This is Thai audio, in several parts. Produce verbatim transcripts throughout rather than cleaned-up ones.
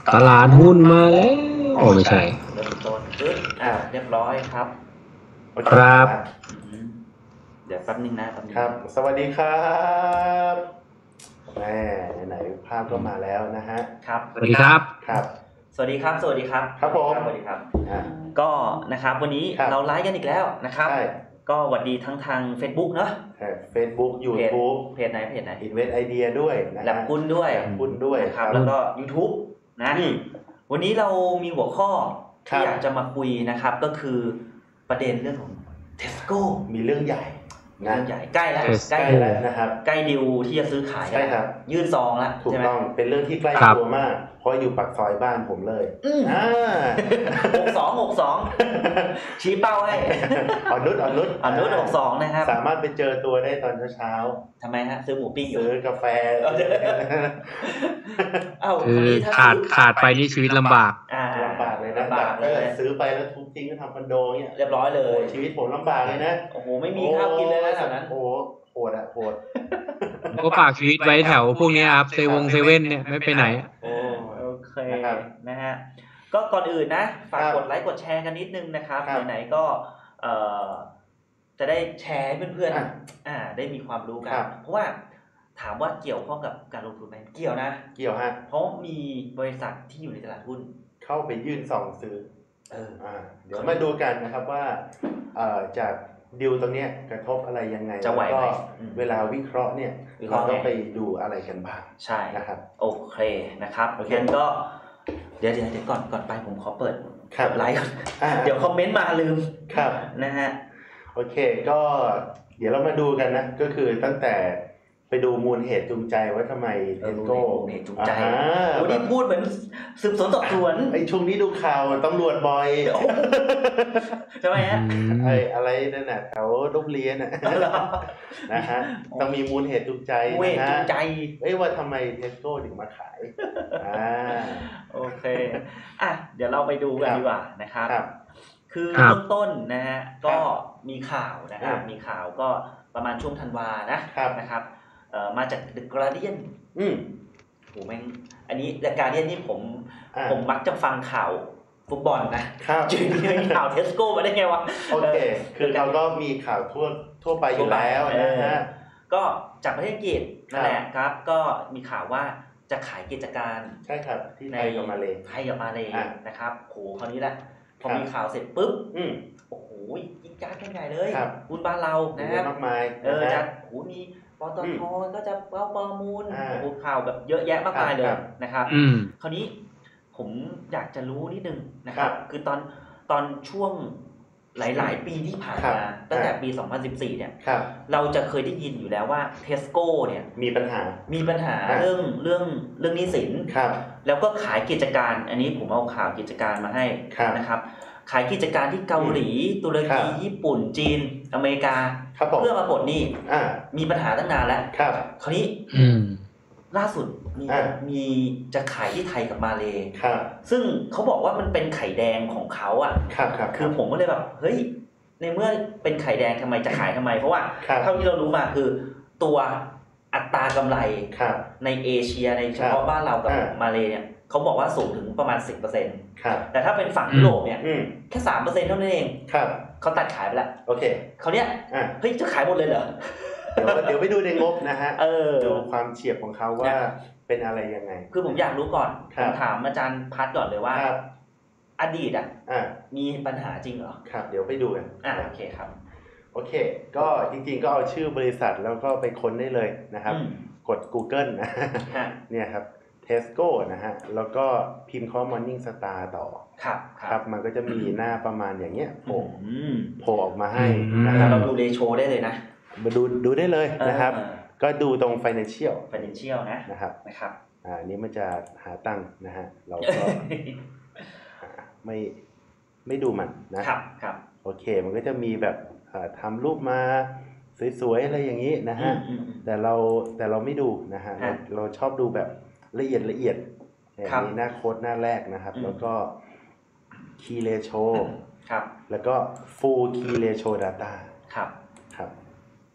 ตลาดหุ้นมาแล้วโอ้ไม่ใช่เริ่มต้นปึ๊บอ่าเรียบร้อยครับครับเดี๋ยวแป๊บนึงนะแป๊บนึงครับสวัสดีครับแม่ไหนๆภาพก็มาแล้วนะฮะครับสวัสดีครับครับสวัสดีครับสวัสดีครับครับผมสวัสดีครับก็นะครับวันนี้เราไลฟ์กันอีกแล้วนะครับก็สวัสดีทั้งทาง Facebook เนาะ Facebook YouTube เพจไหนเพจไหน Invest Idea ด้วยนะแลบหุ้นด้วยแลบหุ้นด้วยครับแล้วก็ YouTube นะวันนี้เรามีหัวข้อที่อยากจะมาคุยนะครับก็คือประเด็นเรื่องของ Tesco มีเรื่องใหญ่เรื่องใหญ่ใกล้แล้วใกล้แล้วนะครับใกล้ดิวที่จะซื้อขายใช่ครับยื่นซองแล้วถูกต้องเป็นเรื่องที่ใกล้ตัวมากเพราะอยู่ปากซอยบ้านผมเลยอ่าหกสอง หกสองชี้เป้าให้อนุชอนุชอนุชหกสองนะครับสามารถไปเจอตัวได้ตอนเช้าๆทำไมฮะซื้อหมูปิ้งซื้อกาแฟเอ้าขาดขาดไปนี่ชีวิตลำบากลำบากเลยนะลำบากเลยซื้อไปแล้วทุบทิ้งก็ทำคอนโดเนี่ยเรียบร้อยเลยชีวิตผมลำบากเลยนะโอ้โหไม่มีข้าวกินเลยนะแถวนั้นโอ้โหโหดอะโหดก็ฝากชีวิตไว้แถวพวกนี้ครับเซวงเซเว่นเนี่ยไม่ไปไหนโอ้โอเคนะฮะก็ก่อนอื่นนะฝากกดไลค์กดแชร์กันนิดนึงนะครับไหนๆก็เอ่อจะได้แชร์ให้เพื่อนๆอ่าได้มีความรู้กันเพราะว่าถามว่าเกี่ยวข้องกับการลงทุนไหมเกี่ยวนะเกี่ยวฮะเพราะมีบริษัทที่อยู่ในตลาดหุ้นเข้าไปยื่นซองซื้อเอออ่าเดี๋ยวมาดูกันนะครับว่าเอ่อจากดิวตรงนี้กระทบอะไรยังไงแล้วก็เวลาวิเคราะห์เนี่ยเราต้องไปดูอะไรกันบ้างใช่นะครับโอเคนะครับงั้นก็เดี๋ยวเดี๋ยวก่อนก่อนไปผมขอเปิดไลฟ์ก่อนเดี๋ยวคอมเมนต์มาลืมครับนะฮะโอเคก็เดี๋ยวเรามาดูกันนะก็คือตั้งแต่ไปดูมูลเหตุจูงใจว่าทำไมเทสโก้มูลเหตุจูงใจวันนี้พูดเหมือนสืบสวนสอบสวนไอ้ช่วงนี้ดูข่าวตำรวจบ่อยใช่ไหมฮะไอ้อะไรนั่นน่ะแถวลูกเรียนน่ะนะฮะต้องมีมูลเหตุจูงใจนะฮะจูงใจเอ้ยว่าทำไมเทสโก้ถึงมาขายอ่าโอเคอ่ะเดี๋ยวเราไปดูกันดีกว่านะครับคือเริ่มต้นนะฮะก็มีข่าวนะครับมีข่าวก็ประมาณช่วงธันวานะนะครับเอ่อมาจาก The Guardian อืมโหแม่งอันนี้ The Guardian นี่ผมผมมักจะฟังข่าวฟุตบอลนะครับจริงๆมีข่าว Tesco มาได้ไงวะโอเคคือเราก็มีข่าวทั่วทั่วไปอยู่แล้วนะฮะก็จากประเทศอังกฤษนั่นแหละครับก็มีข่าวว่าจะขายกิจการใช่ครับที่ไทยกับมาเลไทยกับมาเลนะครับโหคราวนี้แหละพอมีข่าวเสร็จปุ๊บโอ้โหยิ่งจ้ากันใหญ่เลยบุญบ้านเรานะครับมากมายเออจะโหมีปตท.ก็จะเอาประมูลโอ้โหข่าวแบบเยอะแยะมากมายเลยนะครับคราวนี้ผมอยากจะรู้นิดนึงนะครับคือตอนตอนช่วงหลายๆปีที่ผ่านมาตั้งแต่ปีสองพันสิบสี่เนี่ยเราจะเคยได้ยินอยู่แล้วว่า Tesco เนี่ยมีปัญหามีปัญหาเรื่องเรื่องเรื่องหนี้สินแล้วก็ขายกิจการอันนี้ผมเอาข่าวกิจการมาให้นะครับขายกิจการที่เกาหลีตุรกีญี่ปุ่นจีนอเมริกาเพื่อมาปลดหนี้มีปัญหาตั้งนานแล้วคราวนี้ล่าสุดมีมีจะขายที่ไทยกับมาเลซึ่งเขาบอกว่ามันเป็นไข่แดงของเขาอ่ะคือผมก็เลยแบบเฮ้ยในเมื่อเป็นไข่แดงทำไมจะขายทำไมเพราะว่าเท่าที่เรารู้มาคือตัวอัตรากำไรในเอเชียในเฉพาะบ้านเรากับมาเลเนี่ยเขาบอกว่าสูงถึงประมาณ สิบเปอร์เซ็นต์ แต่ถ้าเป็นฝั่งยุโรปเนี่ยแค่ สามเปอร์เซ็นต์ เท่านั้นเองเขาตัดขายไปแล้วโอเคเขาเนี้ยเฮ้ยจะขายหมดเลยเหรอเดี๋ยวเดี๋ยวไปดูในงบนะฮะดูความเฉียบของเขาว่าเป็นอะไรยังไงคือผมอยากรู้ก่อนผมถามอาจารย์พัดก่อนเลยว่าอดีตอ่ะมีปัญหาจริงเหรอครับเดี๋ยวไปดูกันอ่าโอเคครับโอเคก็จริงๆก็เอาชื่อบริษัทแล้วก็ไปค้นได้เลยนะครับกด Google นะเนี่ยครับTesco นะฮะแล้วก็พิมพ์คำว่า Morning Star ต่อครับครับมันก็จะมีหน้าประมาณอย่างเงี้ยโผล่โผล่ออกมาให้นะครับเราดูเรโชได้เลยนะมาดูดูได้เลยนะครับก็ดูตรง Financial Financial นะนะครับนะครับอ่านี้มันจะหาตังค์นะฮะเราก็ไม่ไม่ดูมันนะครับครับโอเคมันก็จะมีแบบทำรูปมาสวยๆอะไรอย่างนี้นะฮะแต่เราแต่เราไม่ดูนะฮะเราเราชอบดูแบบละเอียดละเอียดมีหน้าโค้ดหน้าแรกนะครับแล้วก็ Key Ratio ครับแล้วก็ Full Key Ratio Data ครับครับ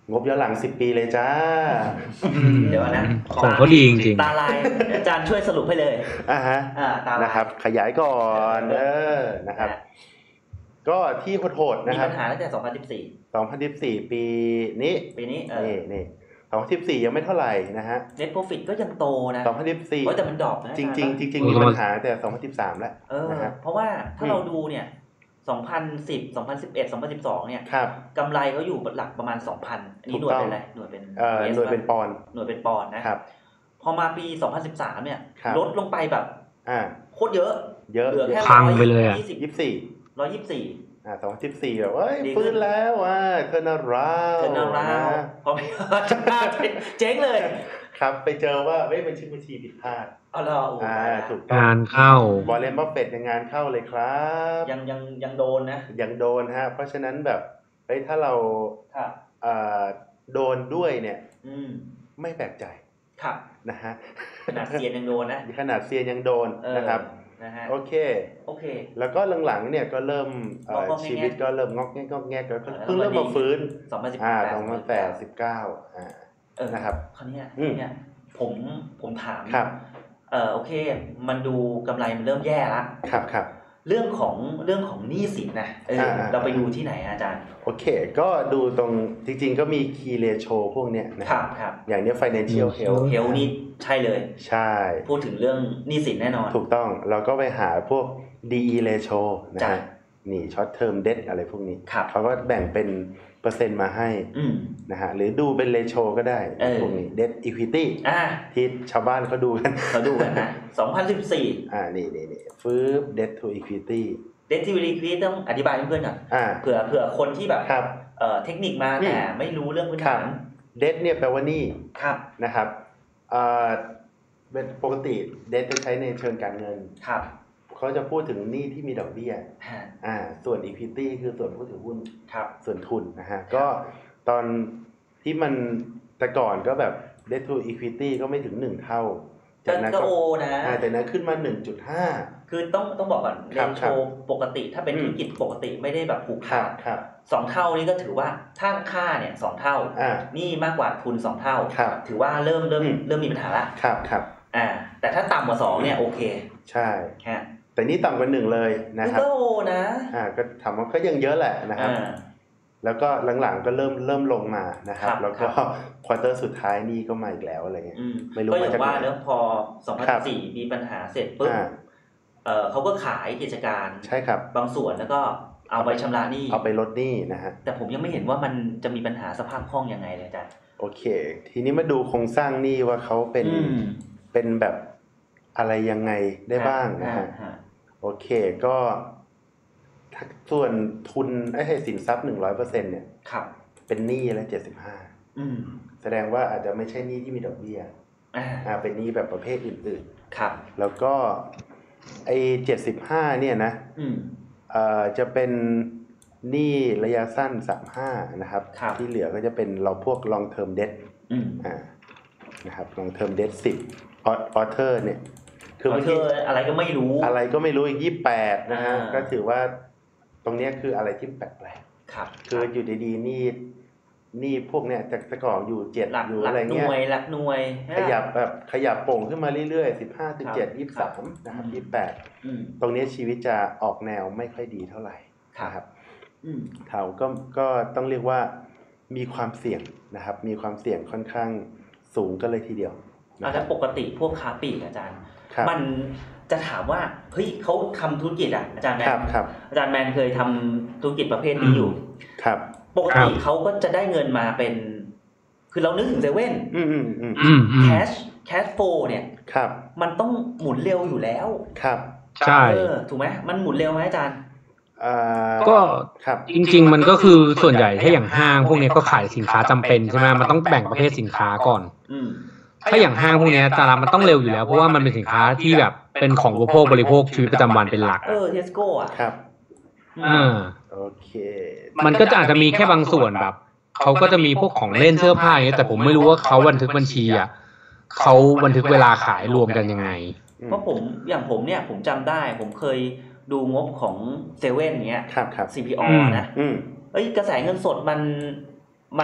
งบย้อนหลังสิบปีเลยจ้าเดี๋ยวนะของเขาดีจริงๆตาลายอาจารย์ช่วยสรุปให้เลยอ่าฮะอ่าตาลายนะครับ ขยายก่อนเออนะครับ ก็ที่โหดๆมีนะครับปัญหาตั้งแต่สองพันสิบสี่สองพันสิบสี่ปีนี้ปีนี้เออนี่นี่สองพันสิบสี่ยังไม่เท่าไหร่นะฮะ net profit ก็ยังโตนะสองพันสิบสี่โอ้ยแต่มันดรอปนะจริงจริงๆจริงเออๆมีปัญหาแต่สองพันสิบสามแล้วเออนะครับเพราะว่าถ้าเราดูเนี่ยสองพันสิบ สองพันสิบเอ็ด สองพันสิบสองเนี่ยครับกำไรเขาอยู่หลักประมาณ สองพัน อันนี้หถูน่กวยต้องเป็นอะไรหน่วยเป็นเอ่อเอสหน่วยเป็นปอนด์หน่วยเป็นปอนด์นะครับ พอมาปี สองพันสิบสาม เนี่ยครับลดลงไปแบบอ่าโคตรเยอะเยอะเหลือแค่พังไปเลยอะยี่สิบยี่สิบสี่ร้อยยี่สิบสี่อ่าสองพันสิบสี่แบบว่าเอ้ยดีขึ้นฟื้นแล้วอ่าเทอร์นาราเทอร์นาราวพอไปเจ๊งเลยครับไปเจอว่าเฮ้ยมันชื่อบัญชีผิดพลาดเอาล่ะโอ้โหอ่าถูกต้องงานเข้าบอลเลนบัฟเฟตยังงานเข้าเลยครับยังยังยังโดนนะยังโดนฮะเพราะฉะนั้นแบบเฮ้ยถ้าเราครับอ่าโดนด้วยเนี่ยอืมไม่แปลกใจครับนะฮะขนาดเซียนยังโดนนะขนาดเซียนยังโดนเออนะครับนะฮะโอเคโอเคแล้วก็หลังๆเนี่ยก็เริ่มเอ่องอกๆแงกๆชีวิตก็เริ่มงอกแงกงอกแงกแล้วก็เออเพิ่งเริ่มมาฟื้นสองพันสิบอ่าแปดสองพันแปดสิบเก้าอ่าเออนะครับคราวเนี้ยอืมเนี่ยผมผมถามครับเออโอเค มันดูกำไรมันเริ่มแย่ละครับครับเรื่องของเรื่องของหนี้สินนะเอออ่าเราไปดูที่ไหนอาจารย์โอเค ก็ดูตรงจริงๆก็มี key ratio พวกเนี้ยนะคครัรับบ ครับอย่างเนี้ย financial อืม health เฮลนี่ใช่เลยใช่พูดถึงเรื่องหนี้สินแน่นอนถูกต้องเราก็ไปหาพวก ดี อี ratio นะจ้ะฮะนี่ short term debt อะไรพวกนี้ครับเขาก็แบ่งเป็นเปอร์เซ็นต์มาให้อืมนะฮะหรือดูเป็น ratio ก็ได้เออพวกนี้ debt equity อ่าที่ชาวบ้านเขาดูกันเราดูกันนะสองพันสิบสี่อ่านี่นี่นี่ฟื้น debt to equity เดนทิวิลีควีต้องอธิบายให้เพื่อนก่อนอ่าเผื่อเผื่อคนที่แบบครับเอ่อเทคนิคมาอืมแต่ไม่รู้เรื่องพื้นครัฐาบน debt เนี่ยแปลว่าหนี้ครับนะครับอ่าเป็นปกติ debt จะใช้ในเชิงการเงินครับเขาจะพูดถึงหนี้ที่มีดอกเบี้ยฮะอ่าส่วน equity คือส่วนผู้ถือหุ้นครับส่วนทุนนะฮะก็ตอนที่มันแต่ก่อนก็แบบ debt to equity ก็ไม่ถึงหนึ่งเท่าก็จากนั้นก็ก็โอนะอ่าแต่นั้นขึ้นมา หนึ่งจุดห้าคือต้องต้องบอกก่อนคเรรับโชครับปกติถ้าเป็นอืมธุรกิจปกติไม่ได้แบบผูกครัขาบดครับสองเท่านี่ก็ถือว่าถ้าค่าเนี่ยสองเท่าอ่านี่มากกว่าทุนสองเท่าครับถือว่าเริ่มเริ่มอืมเริ่มมีปัญหาละครับครับอ่าแต่ถ้าต่ำกว่าสองเนี่ยโอเคใช่ฮะแต่นี่ต่ำกว่าหนึ่งเลยนะครับก็โอนะอ่าก็ถามว่าก็ยังเยอะแหละนะครับอ่าแล้วก็หลังๆก็เริ่มเริ่มลงมานะครับครับแล้วก็ครับควอเตอร์สุดท้ายนี่ก็มาอีกแล้วอะไรเงี้ยอืมไม่รู้ก็อย่างมาจากว่าไหนเนอะพอสองพันครับสี่มีปัญหาเสร็จปุ๊บอ่าเออเขาก็ขายกิจการใช่ครับบางส่วนแล้วก็เอาไปชำระหนี้เอาไปลดหนี้นะฮะแต่ผมยังไม่เห็นว่ามันจะมีปัญหาสภาพคล่องยังไงเลยอาจารย์โอเค ทีนี้มาดูโครงสร้างหนี้ว่าเขาเป็นอืมเป็นแบบอะไรยังไงได้บ้างนะฮะฮะโอเคก็ถ้าส่วนทุนไอ้ให้สินทรัพย์หนึ่งร้อยเปอร์เซ็นต์เนี่ยครับเป็นหนี้ละเจ็ดสิบห้าอืมแสดงว่าอาจจะไม่ใช่หนี้ที่มีดอกเบี้ยอ่าอ่าเป็นหนี้แบบประเภทอื่นครับๆ แล้วก็ไอ้เจ็ดสิบห้าเนี่ยนะอืมเอ่อจะเป็นหนี้ระยะสั้นสามห้านะครับครับที่เหลือก็จะเป็นเราพวก long term debt อืมอ่านะครับ long term debt สิบ author เนี่ยคือเอาเมื่อเธกี้ออะไรก็ไม่รู้อะไรก็ไม่รู้อีกยี่สิบแปดนะฮะอ่าก็ถือว่าตรงเนี้ยคืออะไรที่แปลกครับๆคืออยู่ดีๆนี่นี่พวกเนี้ยจากแต่ก่อนอยู่เจ็ดหลักอยู่หลัอะไรกหเงี้น่ยวยหลักหน่วยขยับแบบขยับโป่งขึ้นมาเรื่อยๆสิบห้าสิบเจ็ดยี่สิบครัสาบมนะครับอืมยี่สิบแปดอืมตรงเนี้ยชีวิตจะออกแนวไม่ค่อยดีเท่าไหร่ครับนะครับอืมเขาก็ก็ต้องเรียกว่ามีความเสี่ยงนะครับ มีความเสี่ยงค่อนข้างสูงกันเลยทีเดียวอานะคแล้รัวบปกติพวกค้าปลีกอาจารย์ครับมันจะถามว่าเฮ้ยเขาทำธุรกิจอ่ะอาจารย์แมครันบครับอาจารย์แมนเคยทำธุรกิจประเภทนี้อยู่ครับปกติเขาก็จะได้เงินมาเป็น คือเรานึกถึงเซเว่นอืมอืมอืมอืมอืมแคชแคชโฟเนี่ยครับมันต้องหมุนเร็วอยู่แล้วครับใช่เออถูกไหมมันหมุนเร็วไหมอาจารย์อ่าก็ครับจริงๆ มันก็คือส่วนใหญ่ถ้าอย่างห้างพวกนี้ก็ขายสินค้าจำเป็นใช่ไหมมันต้องแบ่งประเภทสินค้าก่อนอืมถ้าอย่างห้างพวกนี้ตลาดมันต้องเร็วอยู่แล้วเพราะว่ามันเป็นสินค้าที่แบบเป็นของอุปโภคบริโภคชีวิตประจำวันเป็นหลักเออเทสโก้อ่ะครับอ่าโอเคมันก็จะอาจจะมีแค่บางส่วนแบบเขาก็จะมีพวกของเล่นเสื้อผ้าอย่างเงี้ยแต่ผมไม่รู้ว่าเขาบันทึกบัญชีอ่ะเขาบันทึกเวลาขายรวมกันยังไงอืมเพราะผมอย่างผมเนี่ยผมจำได้ ผมเคยดูงบของเซเว่นเนี้ยครับครับซี พี โออืมนะอืมเอ้ยกระแสเงินสดมันมัน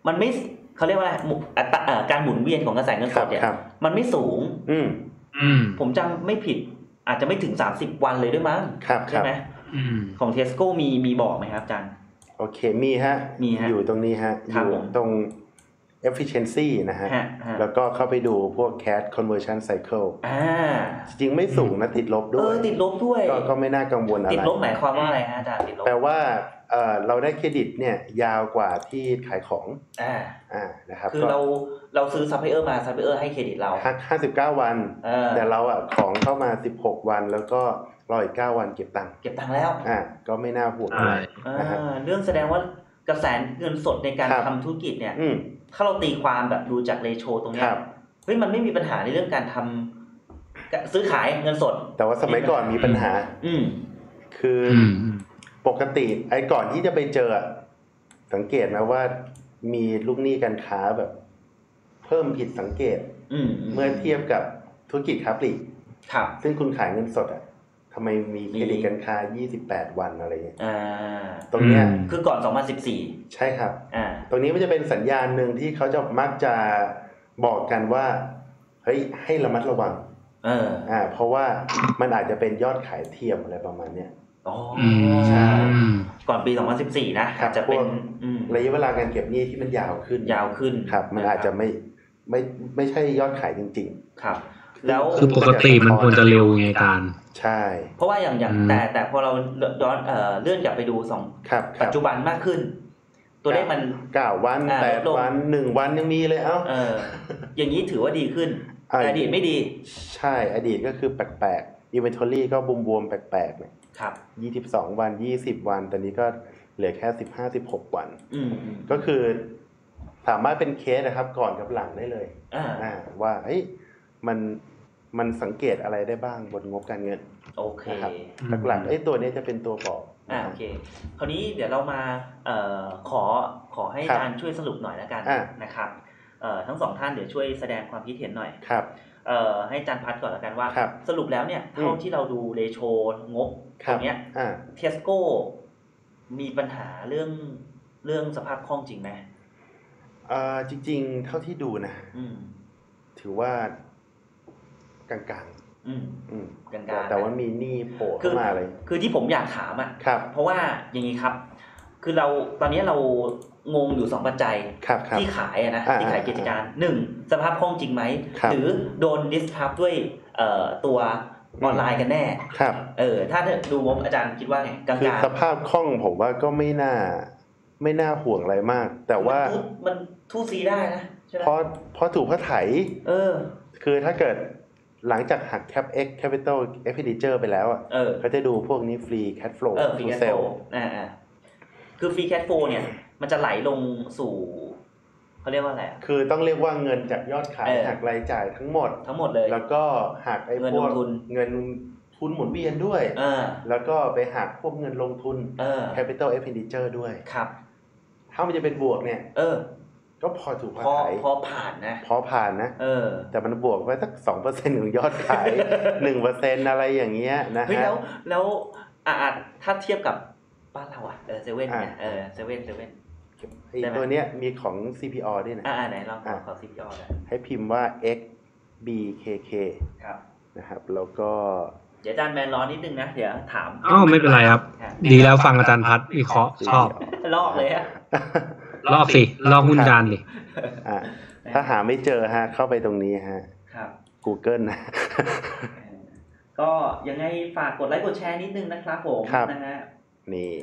มันไม่เขาเรียกว่าอะไรอัตราการหมุนเวียนของกระแสเงินสดเนี่ยมันไม่สูงอืมอืมผมจำไม่ผิดอาจจะไม่ถึงสามสิบวันเลยด้วยมั้งใช่ไหมของ Tesco มีมีบอกไหมครับอาจารย์โอเคมีฮะมีฮะอยู่ตรงนี้ฮะอยู่ตรง efficiency นะฮะแล้วก็เข้าไปดูพวก cash conversion cycle อ่าจริงๆไม่สูงนะติดลบด้วยเออติดลบด้วยก็ก็ไม่น่ากังวลอะไรติดลบหมายความว่าอะไรฮะอาจารย์ติดลบแปลว่าเอ่อเราได้เครดิตเนี่ยยาวกว่าที่ขายของอ่าอ่านะครับคือเราเราซื้อซัพพลายเออร์มาซัพพลายเออร์ให้เครดิตเราห้าสิบเก้าวันแต่เราอ่ะของเข้ามาสิบหกวันแล้วก็รออีกเก้าวันเก็บตังค์เก็บตังค์แล้วอ่าก็ไม่น่าห่วงอะไรนะฮะเรื่องแสดงว่ากระแสเงินสดในการทำธุรกิจเนี่ยถ้าเราตีความแบบดูจากเรโชตรงนี้เฮ้ยมันไม่มีปัญหาในเรื่องการทำซื้อขายเงินสดแต่ว่าสมัยก่อนมีปัญหาอืมคือปกติไอ้ก่อนที่จะไปเจอสังเกตไหมว่ามีลูกหนี้การค้าแบบเพิ่มผิดสังเกตเมื่อเทียบกับธุรกิจค้าปลีกซึ่งคุณขายเงินสดอ่ะทำไมมีเครดิตการค้ายี่สิบแปดวันอะไรเงี้ยตรงเนี้ยคือก่อนสองพันสิบสี่ใช่ครับตรงนี้มันจะเป็นสัญญาณหนึ่งที่เขาจะมักจะบอกกันว่าเฮ้ยให้ระมัดระวังเอออ่าเพราะว่ามันอาจจะเป็นยอดขายเทียมอะไรประมาณเนี้ยอ๋อใช่ก่อนปีสองพันสิบสี่นะอาจจะเป็นระยะเวลาการเก็บหนี้ที่มันยาวขึ้นยาวขึ้นครับมันอาจจะไม่ไม่ไม่ใช่ยอดขายจริงๆครับแล้วคือปกติมันควรจะเร็วไงการใช่เพราะว่าอย่างอย่างแต่แต่พอเราย้อนเอ่อเลื่อนกลับไปดูสองปัจจุบันมากขึ้นตัวเลขมันเก้าวันแปดวันหนึ่งวันยังมีเลยเอ้าเอออย่างนี้ถือว่าดีขึ้นอดีตไม่ดีใช่อดีตก็คือแปลกๆ inventory ก็บวมๆแปลกๆเนี่ยครับยี่สิบสองวันยี่สิบวันตอนนี้ก็เหลือแค่สิบห้า สิบหกวันอืมก็คือสามารถเป็นเคสนะครับก่อนกับหลังได้เลยอ่าว่าเฮ้ยมันมันสังเกตอะไรได้บ้างบนงบการเงินโอเคครับหลักๆไอ้ตัวนี้จะเป็นตัวบอกอ่าโอเคคราวนี้เดี๋ยวเรามาเอ่อขอขอให้อาจารย์ช่วยสรุปหน่อยแล้วกันนะครับเอ่อทั้งสองท่านเดี๋ยวช่วยแสดงความคิดเห็นหน่อยครับเอ่อให้อาจารย์พัดก่อนแล้วกันว่าสรุปแล้วเนี่ยเท่าที่เราดูเรโชงบตรงเนี้ยเทสโก้มีปัญหาเรื่องเรื่องสภาพคล่องจริงไหมเอ่อจริงๆเท่าที่ดูนะถือว่ากลางๆอืมอืมกลางๆแต่ว่ามีหนี้โผล่เข้ามาเลยคือที่ผมอยากถามอ่ะเพราะว่าอย่างนี้ครับคือเราตอนนี้เรางงอยู่สองปัจจัยที่ขายนะที่ขายกิจการหนึ่งสภาพคล่องจริงไหมหรือโดนดิสทับด้วยเอ่อตัวออนไลน์กันแน่ครับเออถ้าดูงบอาจารย์คิดว่าไงกลางๆคือสภาพคล่องผมว่าก็ไม่น่าไม่น่าห่วงอะไรมากแต่ว่ามันทู่ซีได้นะใช่ไหมเพราะเพราะถูกพระไถเออคือถ้าเกิดหลังจากหัก capex capital expenditure ไปแล้วอ่ะเขาจะดูพวกนี้ free cash flow เออ free cash flow อ่าๆคือ free cash flow เนี่ยมันจะไหลลงสู่เขาเรียกว่าอะไรอ่ะคือต้องเรียกว่าเงินจากยอดขายหักรายจ่ายทั้งหมดทั้งหมดเลยแล้วก็หักไอ้พวกเงินทุนหมุนเวียนด้วยแล้วก็ไปหักพวกเงินลงทุน capital expenditure ด้วยครับถ้ามันจะเป็นบวกเนี่ยเออก็พอถูกพอขายพอผ่านนะพอผ่านนะเออแต่มันบวกไปสัก สองเปอร์เซ็นต์ ของยอดขาย หนึ่งเปอร์เซ็นต์ อะไรอย่างเงี้ยนะฮะเฮ้ยแล้วแล้วอ่ะถ้าเทียบกับบ้านเราอ่ะเออเซเว่นเนี่ยเออเซเว่นเซเว่นไอ้ตัวเนี้ยมีของ ซี พี ออ ด้วยนะอ่าไหนลองขอ ซี พี ออ หน่อยให้พิมพ์ว่า เอ็กซ์ บี เค เคครับนะครับแล้วก็เดี๋ยวอาจารย์แมนรอนิดนึงนะเดี๋ยวถามอ้าวไม่เป็นไรครับดีแล้วฟังอาจารย์พัดวิเคราะห์ชอบลอกเลยฮะลอกสิลอกหุ้นจานดิอ่าถ้าหาไม่เจอฮะเข้าไปตรงนี้ฮะครับ Google นะก็ยังไงฝากกดไลค์กดแชร์นิดนึงนะครับผมนะฮะนี่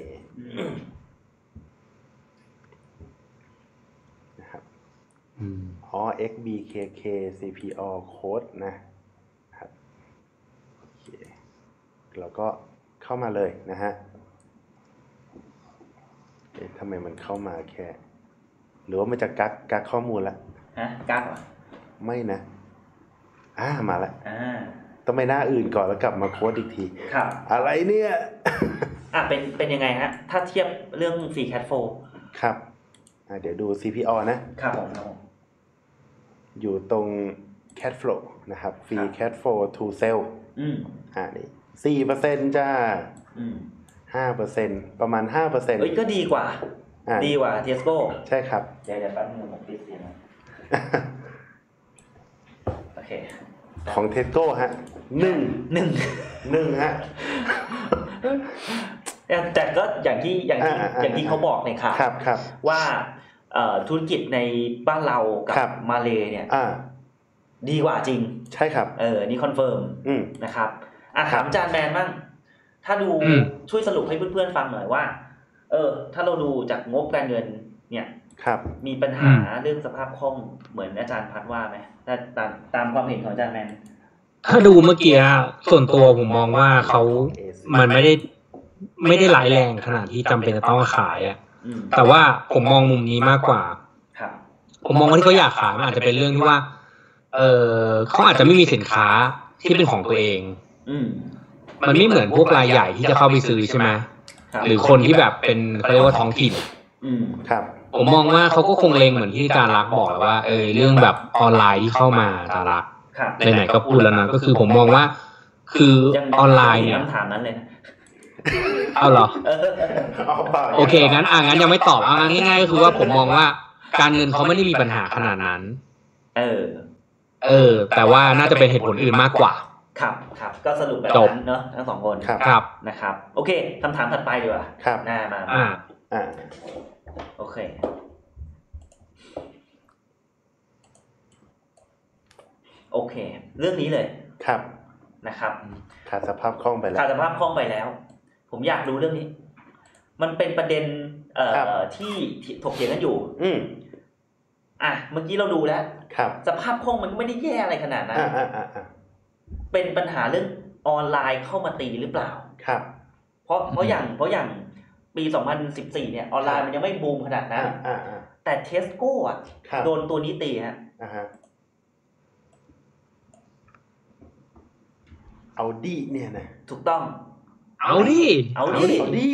นะครับอ๋อ เอ็กซ์ บี เค เค ซี พี ออ Code นะครับโอเคแล้วก็เข้ามาเลยนะฮะเอ๊ะทำไมมันเข้ามาแค่หรือว่ามันจะกักกักข้อมูลละฮะกักเหรอไม่นะอ่ามาละอ่าต้องไปหน้าอื่นก่อนแล้วกลับมาโค้ดอีกทีครับอะไรเนี่ยอ่ะเป็นเป็นยังไงฮะถ้าเทียบเรื่อง free cash flow ครับอ่าเดี๋ยวดู ซี พี ออ นะครับผมครับผมอยู่ตรง cash flow นะครับ free cash flow to sell อืมอ่านี่ สี่เปอร์เซ็นต์ จ้าอืมห้าเปอร์เซ็นต์ ประมาณ ห้าเปอร์เซ็นต์เอ้ยก็ดีกว่าดีกว่าเทสโก้ใช่ครับเดี๋ยวเดี๋ยวแป๊บนึงผมปิดเสียงโอเคของเทสโก้ฮะหนึ่งหนึ่งหนึ่งฮะแต่ก็อย่างที่อย่างที่อย่างที่เขาบอกในข่าวว่าธุรกิจในบ้านเรากับมาเลเนี่ยดีกว่าจริงใช่ครับเออนี่คอนเฟิร์มนะครับอ่ะถามอาจารย์แมนบ้างถ้าดูช่วยสรุปให้เพื่อนๆฟังหน่อยว่าเออถ้าเราดูจากงบการเงินเนี่ยมีปัญหาเรื่องสภาพคล่องเหมือนอาจารย์พัดว่าไหมตามตามความเห็นของอาจารย์แมนถ้าดูเมื่อกี้ส่วนตัวผมมองว่าเขามันไม่ได้ไม่ได้ร้ายแรงขนาดที่จำเป็นจะต้องขายอ่ะแต่ว่าผมมองมุมนี้มากกว่าผมมองว่าที่เขาอยากขายมันอาจจะเป็นเรื่องที่ว่าเออเขาอาจจะไม่มีสินค้าที่เป็นของตัวเองมันไม่เหมือนพวกรายใหญ่ที่จะเข้าไปซื้อใช่ไหมหรือคนที่แบบเป็นเขาเรียกว่าท้องถิ่นครับผมมองว่าเขาก็คงเล็งเหมือนที่อาจารย์รักบอกว่าเออเรื่องแบบออนไลน์ที่เข้ามาอาจารย์รักไหนๆก็พูดแล้วนะก็คือผมมองว่าคือออนไลน์เนี่ยคำถามนั้นเลยเอาเหรอโอเคงั้นอ่ะงั้นยังไม่ตอบอ่ะง่ายๆก็คือว่าผมมองว่าการเงินเขาไม่ได้มีปัญหาขนาดนั้นเออเออแต่ว่าน่าจะเป็นเหตุผลอื่นมากกว่าครับครับก็สรุปแบบนั้นเนาะทั้งสองคนครับนะครับโอเคคำถามถัดไปดีกว่าครับหน้ามาอ่าอ่าโอเคโอเคเรื่องนี้เลยครับนะครับขาดสภาพคล่องไปแล้วขาดสภาพคล่องไปแล้วผมอยากรู้เรื่องนี้มันเป็นประเด็นเอ่อที่ถกเถียงกันอยู่อืมอ่ะเมื่อกี้เราดูแล้วครับสภาพคล่องมันก็ไม่ได้แย่อะไรขนาดนั้นอ่าๆๆเป็นปัญหาเรื่องออนไลน์เข้ามาตีหรือเปล่าครับเพราะเพราะอย่างเพราะอย่างปีสองพันสิบสี่เนี่ยออนไลน์มันยังไม่บูมขนาดนั้นอ่าๆแต่ Tesco อ่ะโดนตัวนี้ตีฮะอ่าฮะเอาดีเนี่ยนะถูกต้องเอาดิเอาดิเอาดิ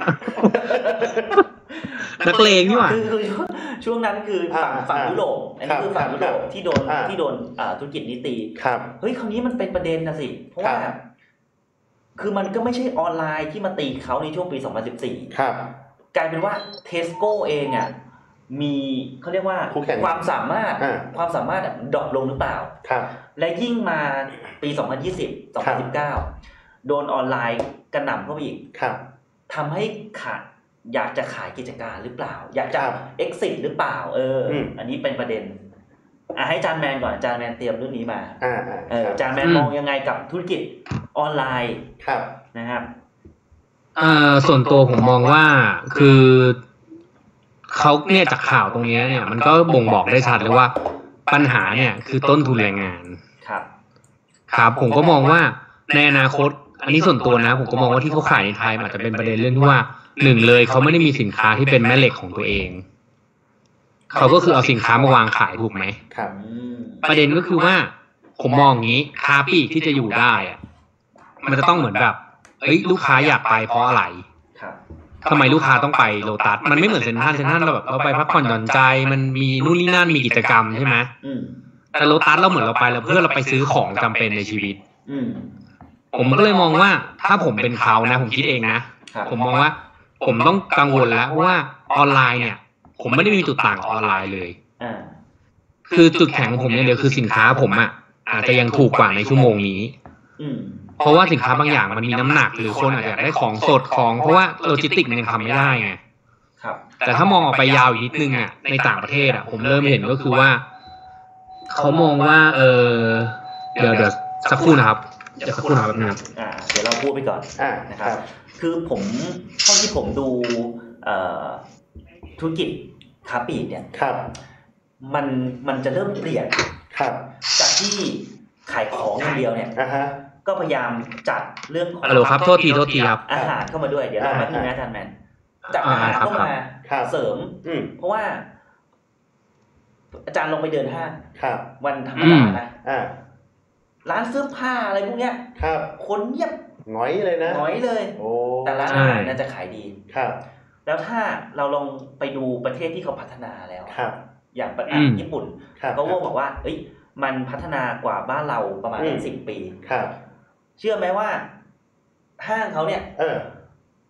นักเลงนี่หว่าคือช่วงนั้นคือฝั่งฝั่งยุโรปอันนี้คือฝั่งยุโรปที่โดนที่โดนธุรกิจนี้ตีเฮ้ยคราวนี้มันเป็นประเด็นนะสิเพราะว่าคือมันก็ไม่ใช่ออนไลน์ที่มาตีเขาในช่วงปีสองพันสิบสี่ครับกลายเป็นว่า Tesco เองอ่ะมีเขาเรียกว่าความสามารถความสามารถดรอปลงหรือเปล่าและยิ่งมาปีสองพันยี่สิบ สองพันสิบเก้าโดนออนไลน์กระหน่ำเข้าไปอีกทำให้ขาดอยากจะขายกิจการหรือเปล่าอยากจะ exit หรือเปล่าเอออันนี้เป็นประเด็นอ่ะให้อาจารย์แมนก่อนอาจารย์แมนเตรียมเรื่องนี้มาเอออาจารย์แมนมองยังไงกับธุรกิจออนไลน์นะครับอ่าส่วนตัวผมมองว่าคือเขาเนี่ยจากข่าวตรงนี้เนี่ยมันก็บ่งบอกได้ชัดเลยว่าปัญหาเนี่ยคือต้นทุนแรงงานครับครับผมก็มองว่าในอนาคตอันนี้ส่วนตัวนะผมก็มองว่าที่เขาขายในไทยอาจจะเป็นประเด็นเรื่องที่ว่าหนึ่งเลยเขาไม่ได้มีสินค้าที่เป็นแม่เหล็กของตัวเองเขาก็คือเอาสินค้ามาวางขายถูกไหมครับประเด็นก็คือว่าผมมองอย่างนี้ค้าปลีกที่จะอยู่ได้อะมันจะต้องเหมือนแบบเอ้ยลูกค้าอยากไปเพราะอะไรทำไมลูกค้าต้องไปโลตัสมันไม่เหมือนเซ็นทรัลเซ็นทรัลเราแบบเราไปพักผ่อนหย่อนใจมันมีนู่นนี่นั่นมีกิจกรรมใช่ไหมแต่โลตัสเราเหมือนเราไปแล้วเพื่อเราไปซื้อของจำเป็นในชีวิตผมก็เลยมองว่าถ้าผมเป็นเขานะผมคิดเองนะผมมองว่าผมต้องกังวลแล้วว่าออนไลน์เนี่ยผมไม่ได้มีจุดต่างกับออนไลน์เลยคือจุดแข็งของผมอย่างเดียวคือสินค้าผมอ่ะอาจจะยังถูกกว่าในชั่วโมงนี้เพราะว่าสินค้าบางอย่างมันมีน้ำหนักหรือคนอาจจะได้ของสดของเพราะว่าโลจิสติกมันยังทำไม่ได้ไงแต่ถ้ามองออกไปยาวอีกนิดนึงอ่ะในต่างประเทศอ่ะผมเริ่มเห็นก็คือว่าเขามองว่าเออเดี๋ยวเดี๋ยวสักครู่นะครับเดี๋ยวสักครู่นะครับนะครับอ่าเดี๋ยวเราพูดไปก่อนนะครับคือผมเท่าที่ผมดูธุรกิจค้าปลีกเนี่ยมันมันจะเริ่มเปลี่ยนจากที่ขายของอย่างเดียวเนี่ยก็พยายามจัดเรื่องของฮัลโหลครับโทษทีโทษทีครับอาหารเข้ามาด้วยเดี๋ยวเรามาที่นะอาจารย์แมนจัดอาหารเข้ามาเสริมเพราะว่าอาจารย์ลงไปเดินห้างวันธรรมดานะร้านเสื้อผ้าอะไรพวกเนี้ยคนเงียบหงอยเลยนะหงอยเลยแต่ร้านอาหารน่าจะขายดีแล้วถ้าเราลองไปดูประเทศที่เขาพัฒนาแล้วอย่างประเทศญี่ปุ่นเขาบอกว่าเอ้ยมันพัฒนากว่าบ้านเราประมาณสิบปีเชื่อไหมว่าห้างเขาเนี่ย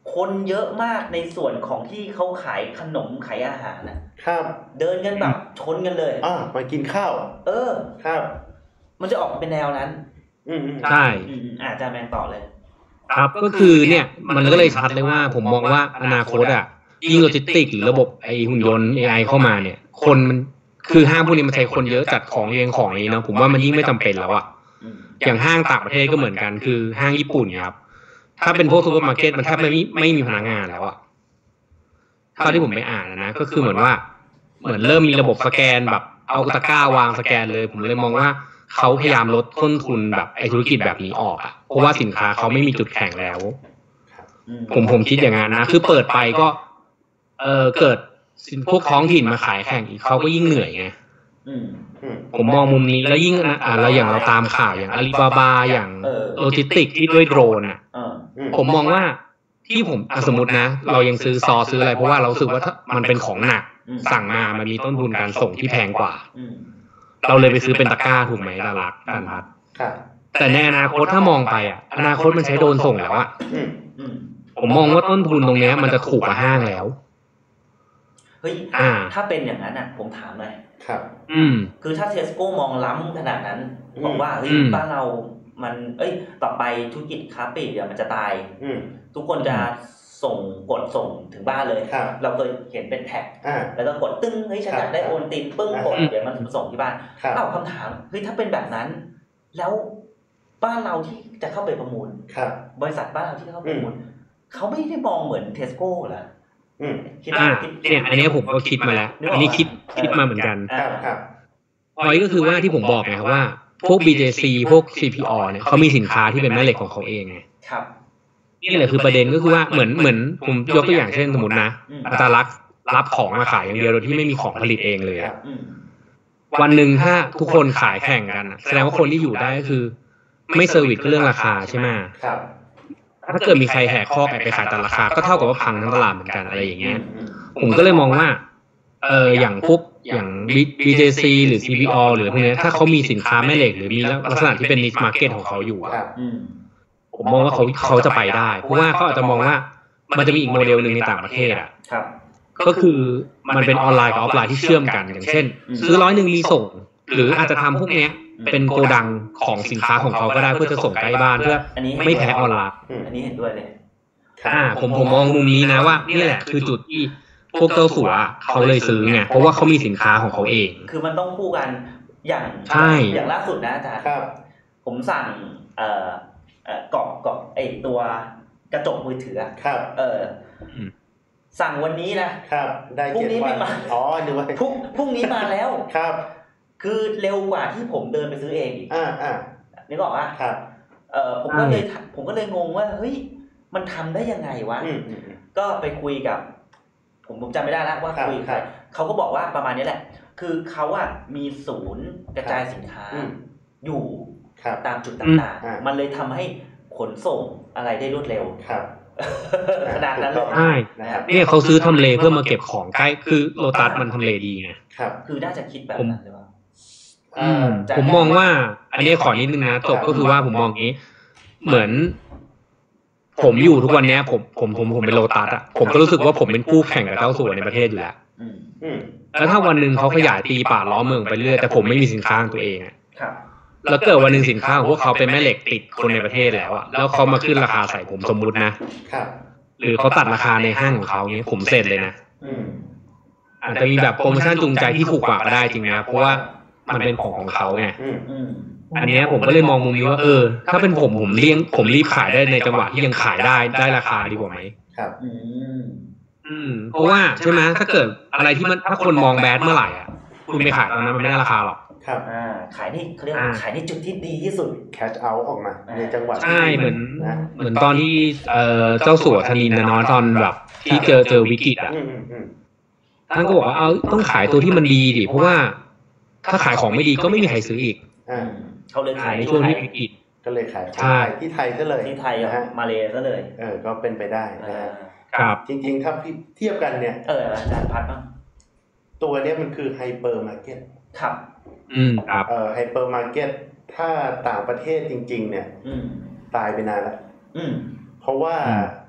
คนเยอะมากในส่วนของที่เขาขายขนมขายอาหารนะครับเดินกันแบบชนกันเลยอ่ามากินข้าวเออครับมันจะออกเป็นแนวนั้นอืมใช่อาจารย์แมนต่อเลยครับก็คือเนี่ยมันก็เลยชัดเลยว่าผมมองว่าอนาคตอ่ะยิ่งโลจิสติกหรือระบบไอหุ่นยนต์ เอ ไอ เข้ามาเนี่ยคนมันคือห้างพวกนี้มันใช้คนเยอะจัดของเองของนี้เนาะผมว่ามันยิ่งไม่จำเป็นแล้วอ่ะอย่างห้างต่างประเทศก็เหมือนกันคือห้างญี่ปุ่นครับถ้าเป็นพวกซูเปอร์มาร์เก็ตมันแทบไม่ไม่มีพนักงานแล้วอ่ะเท่าที่ผมไปอ่านนะก็คือเหมือนว่าเหมือนเริ่มมีระบบสแกนแบบเอาตะกร้าวางสแกนเลยผมเลยมองว่าเขาพยายามลดต้นทุนแบบไอ้ธุรกิจแบบนี้ออกอ่ะเพราะว่าสินค้าเขาไม่มีจุดแข็งแล้วผมผมคิดอย่างนั้นนะคือเปิดไปก็เออเกิดสินพวกท้องถิ่นมาขายแข่งอีกเขาก็ยิ่งเหนื่อยไงผมมองมุมนี้แล้วยิ่งอ่าเราอย่างเราตามข่าวอย่างอาลีบาบาอย่างโลจิสติกที่ด้วยโดรนอ่ะผมมองว่าที่ผมสมมตินะเรายังซื้อซอซื้ออะไรเพราะว่าเราสึกว่ามันเป็นของหนักสั่งมามันมีต้นทุนการส่งที่แพงกว่าเราเลยไปซื้อเป็นตะกร้าถูกไหมล่ะรักกันครับแต่ในอนาคตถ้ามองไปอ่ะอนาคตมันใช้โดรนส่งแล้วอ่ะผมมองว่าต้นทุนตรงนี้มันจะถูกกว่าห้างแล้วเฮ้ยถ้าเป็นอย่างนั้นอ่ะผมถามหน่อยครับอืมคือถ้าเทสโก้มองล้ำขนาดนั้นบอกว่าเฮ้ยบ้านเรามันเอ้ยต่อไปธุรกิจค้าปลีกเดี๋ยวมันจะตายทุกคนจะส่งกดส่งถึงบ้านเลยเราเคยเห็นเป็นแท็กแล้วก็กดตึ้งเฮ้ยฉันอยากได้โอนตินปึ้งกดเดี๋ยวมันส่งที่บ้านเอ้าคำถามเฮ้ยถ้าเป็นแบบนั้นแล้วบ้านเราที่จะเข้าไปประมูลบริษัทบ้านเราที่เข้าไปประมูลเขาไม่ได้มองเหมือนเทสโก้เหรอคิดว่าเนี่ยอันนี้ผมก็คิดมาแล้วอันนี้คิดคิดมาเหมือนกันพอยก็คือว่าที่ผมบอกไงครับว่าพวก บี เจ ซี พวก ซี พี อาร์ เนี่ยเขามีสินค้าที่เป็นแม่เหล็กของเขาเองไงนี่แหละคือประเด็นก็คือว่าเหมือนเหมือนผมยกตัวอย่างเช่นสมมตินะอัตลักษณ์รับของมาขายอย่างเดียวโดยที่ไม่มีของผลิตเองเลยวันหนึ่งถ้าทุกคนขายแข่งกันแสดงว่าคนที่อยู่ได้ก็คือไม่เซอร์วิสก็เรื่องราคาใช่ไหมถ้าเกิดมีใครแหกข้อแอบไปขายตามราคาก็เท่ากับว่าพังทั้งตลาดเหมือนกันอะไรอย่างเงี้ยผมก็เลยมองว่าเอออย่างพวกอย่าง บี เจ ซี หรือ ซี พี อาร์ หรือพวกนี้ถ้าเขามีสินค้าแม่เหล็กหรือมีลักษณะที่เป็น niche market ของเขาอยู่ผมมองว่าเขาเขาจะไปได้เพราะว่าเขาอาจจะมองว่ามันจะมีอีกโมเดลนึงในต่างประเทศอ่ะก็คือมันเป็นออนไลน์กับออฟไลน์ที่เชื่อมกันอย่างเช่นซื้อร้อยหนึ่งมีส่งหรืออาจจะทำพวกนี้เป็นโกดังของสินค้าของเขาก็ได้เพื่อจะส่งใกล้บ้านเพื่อไม่แพ้ออนไลน์อันนี้เห็นด้วยเลยอ่าผมผมมองมุมนี้นะว่านี่แหละคือจุดที่พวกเจ้าสัวเขาเลยซื้อไงเพราะว่าเขามีสินค้าของเขาเองคือมันต้องคู่กันอย่างอย่างล่าสุดนะอาจารย์ผมสั่งเอ่อเอ่อกรอบกรอบไอตัวกระจกมือถือครับเออสั่งวันนี้นะครับได้พรุ่งนี้ไม่มาอ๋อนึกว่าพรุ่งพรุ่งนี้มาแล้วครับคือเร็วกว่าที่ผมเดินไปซื้อเองอีกอ่าอ่านึกออกป่ะครับเอ่อผมก็เลยผมก็เลยงงว่าเฮ้ยมันทำได้ยังไงวะก็ไปคุยกับผมผมจำไม่ได้แล้วว่าคุยใครเขาก็บอกว่าประมาณนี้แหละคือเขาอะมีศูนย์กระจายสินค้าอยู่ตามจุดต่างๆมันเลยทำให้ขนส่งอะไรได้รวดเร็วขนาดนั้นเลยใช่เนี่ยเขาซื้อทำเลเพื่อมาเก็บของใกล้คือโลตัสมันทำเลดีไงครับคือน่าจะคิดแบบนั้นหรือเปล่าผมมองว่าอันนี้ขอนิดนึงนะจบก็คือว่าผมมองงี้เหมือนผมอยู่ทุกวันนี้ผมผมผมผมเป็นโลตัสอ่ะผมก็รู้สึกว่าผมเป็นคู่แข่งกับเจ้าสัวในประเทศอยู่แล้วแล้วถ้าวันหนึ่งเขาขยายตีป่าล้อเมืองไปเรื่อยแต่ผมไม่มีสินค้าของตัวเองอ่ะแล้วเกิดวันหนึ่งสินค้าของพวกเขาเป็นแม่เหล็กติดคนในประเทศแล้วอ่ะแล้วเขามาขึ้นราคาใส่ผมสมมุตินะหรือเขาตัดราคาในห้างของเขาเนี้ยผมเสร็จเลยนะอาจจะมีแบบโปรโมชั่นจูงใจที่ถูกกว่าก็ได้จริงนะเพราะว่ามันเป็นของของเขาไงอันนี้ผมก็เลยมองมุมนี้ว่าเออถ้าเป็นผมผมเลี้ยงผมรีบขายได้ในจังหวะที่ยังขายได้ได้ราคาดีกว่าไหมครับอืมเพราะว่าใช่ไหมถ้าเกิดอะไรที่มันถ้าคนมองแบดเมื่อไหร่อ่ะคุณไปขายตอนนั้นมันไม่ได้ราคาหรอกครับอ่าขายนี่เขาเรียกขายในจุดที่ดีที่สุด cash out ออกมาในจังหวะใช่เหมือนเหมือนตอนที่เอ่อเจ้าสัวธนินทร์นะตอนแบบที่เจอเจอวิกฤตอ่ะท่านก็บอกว่าเอาต้องขายตัวที่มันดีดิเพราะว่าถ้าขายของไม่ดีก็ไม่มีใครซื้ออีกเขาเลยขายในช่วงที่วิกฤตก็เลยขายที่ไทยซะเลยที่ไทยฮะมาเลซะเลยเออก็เป็นไปได้นะฮะครับจริงๆถ้าเทียบกันเนี่ยเอออาจารย์พัดบ้างตัวนี้มันคือไฮเปอร์มาร์เก็ตครับอืมครับเอ่อไฮเปอร์มาร์เก็ตถ้าต่างประเทศจริงๆเนี่ยตายไปนานแล้วเพราะว่า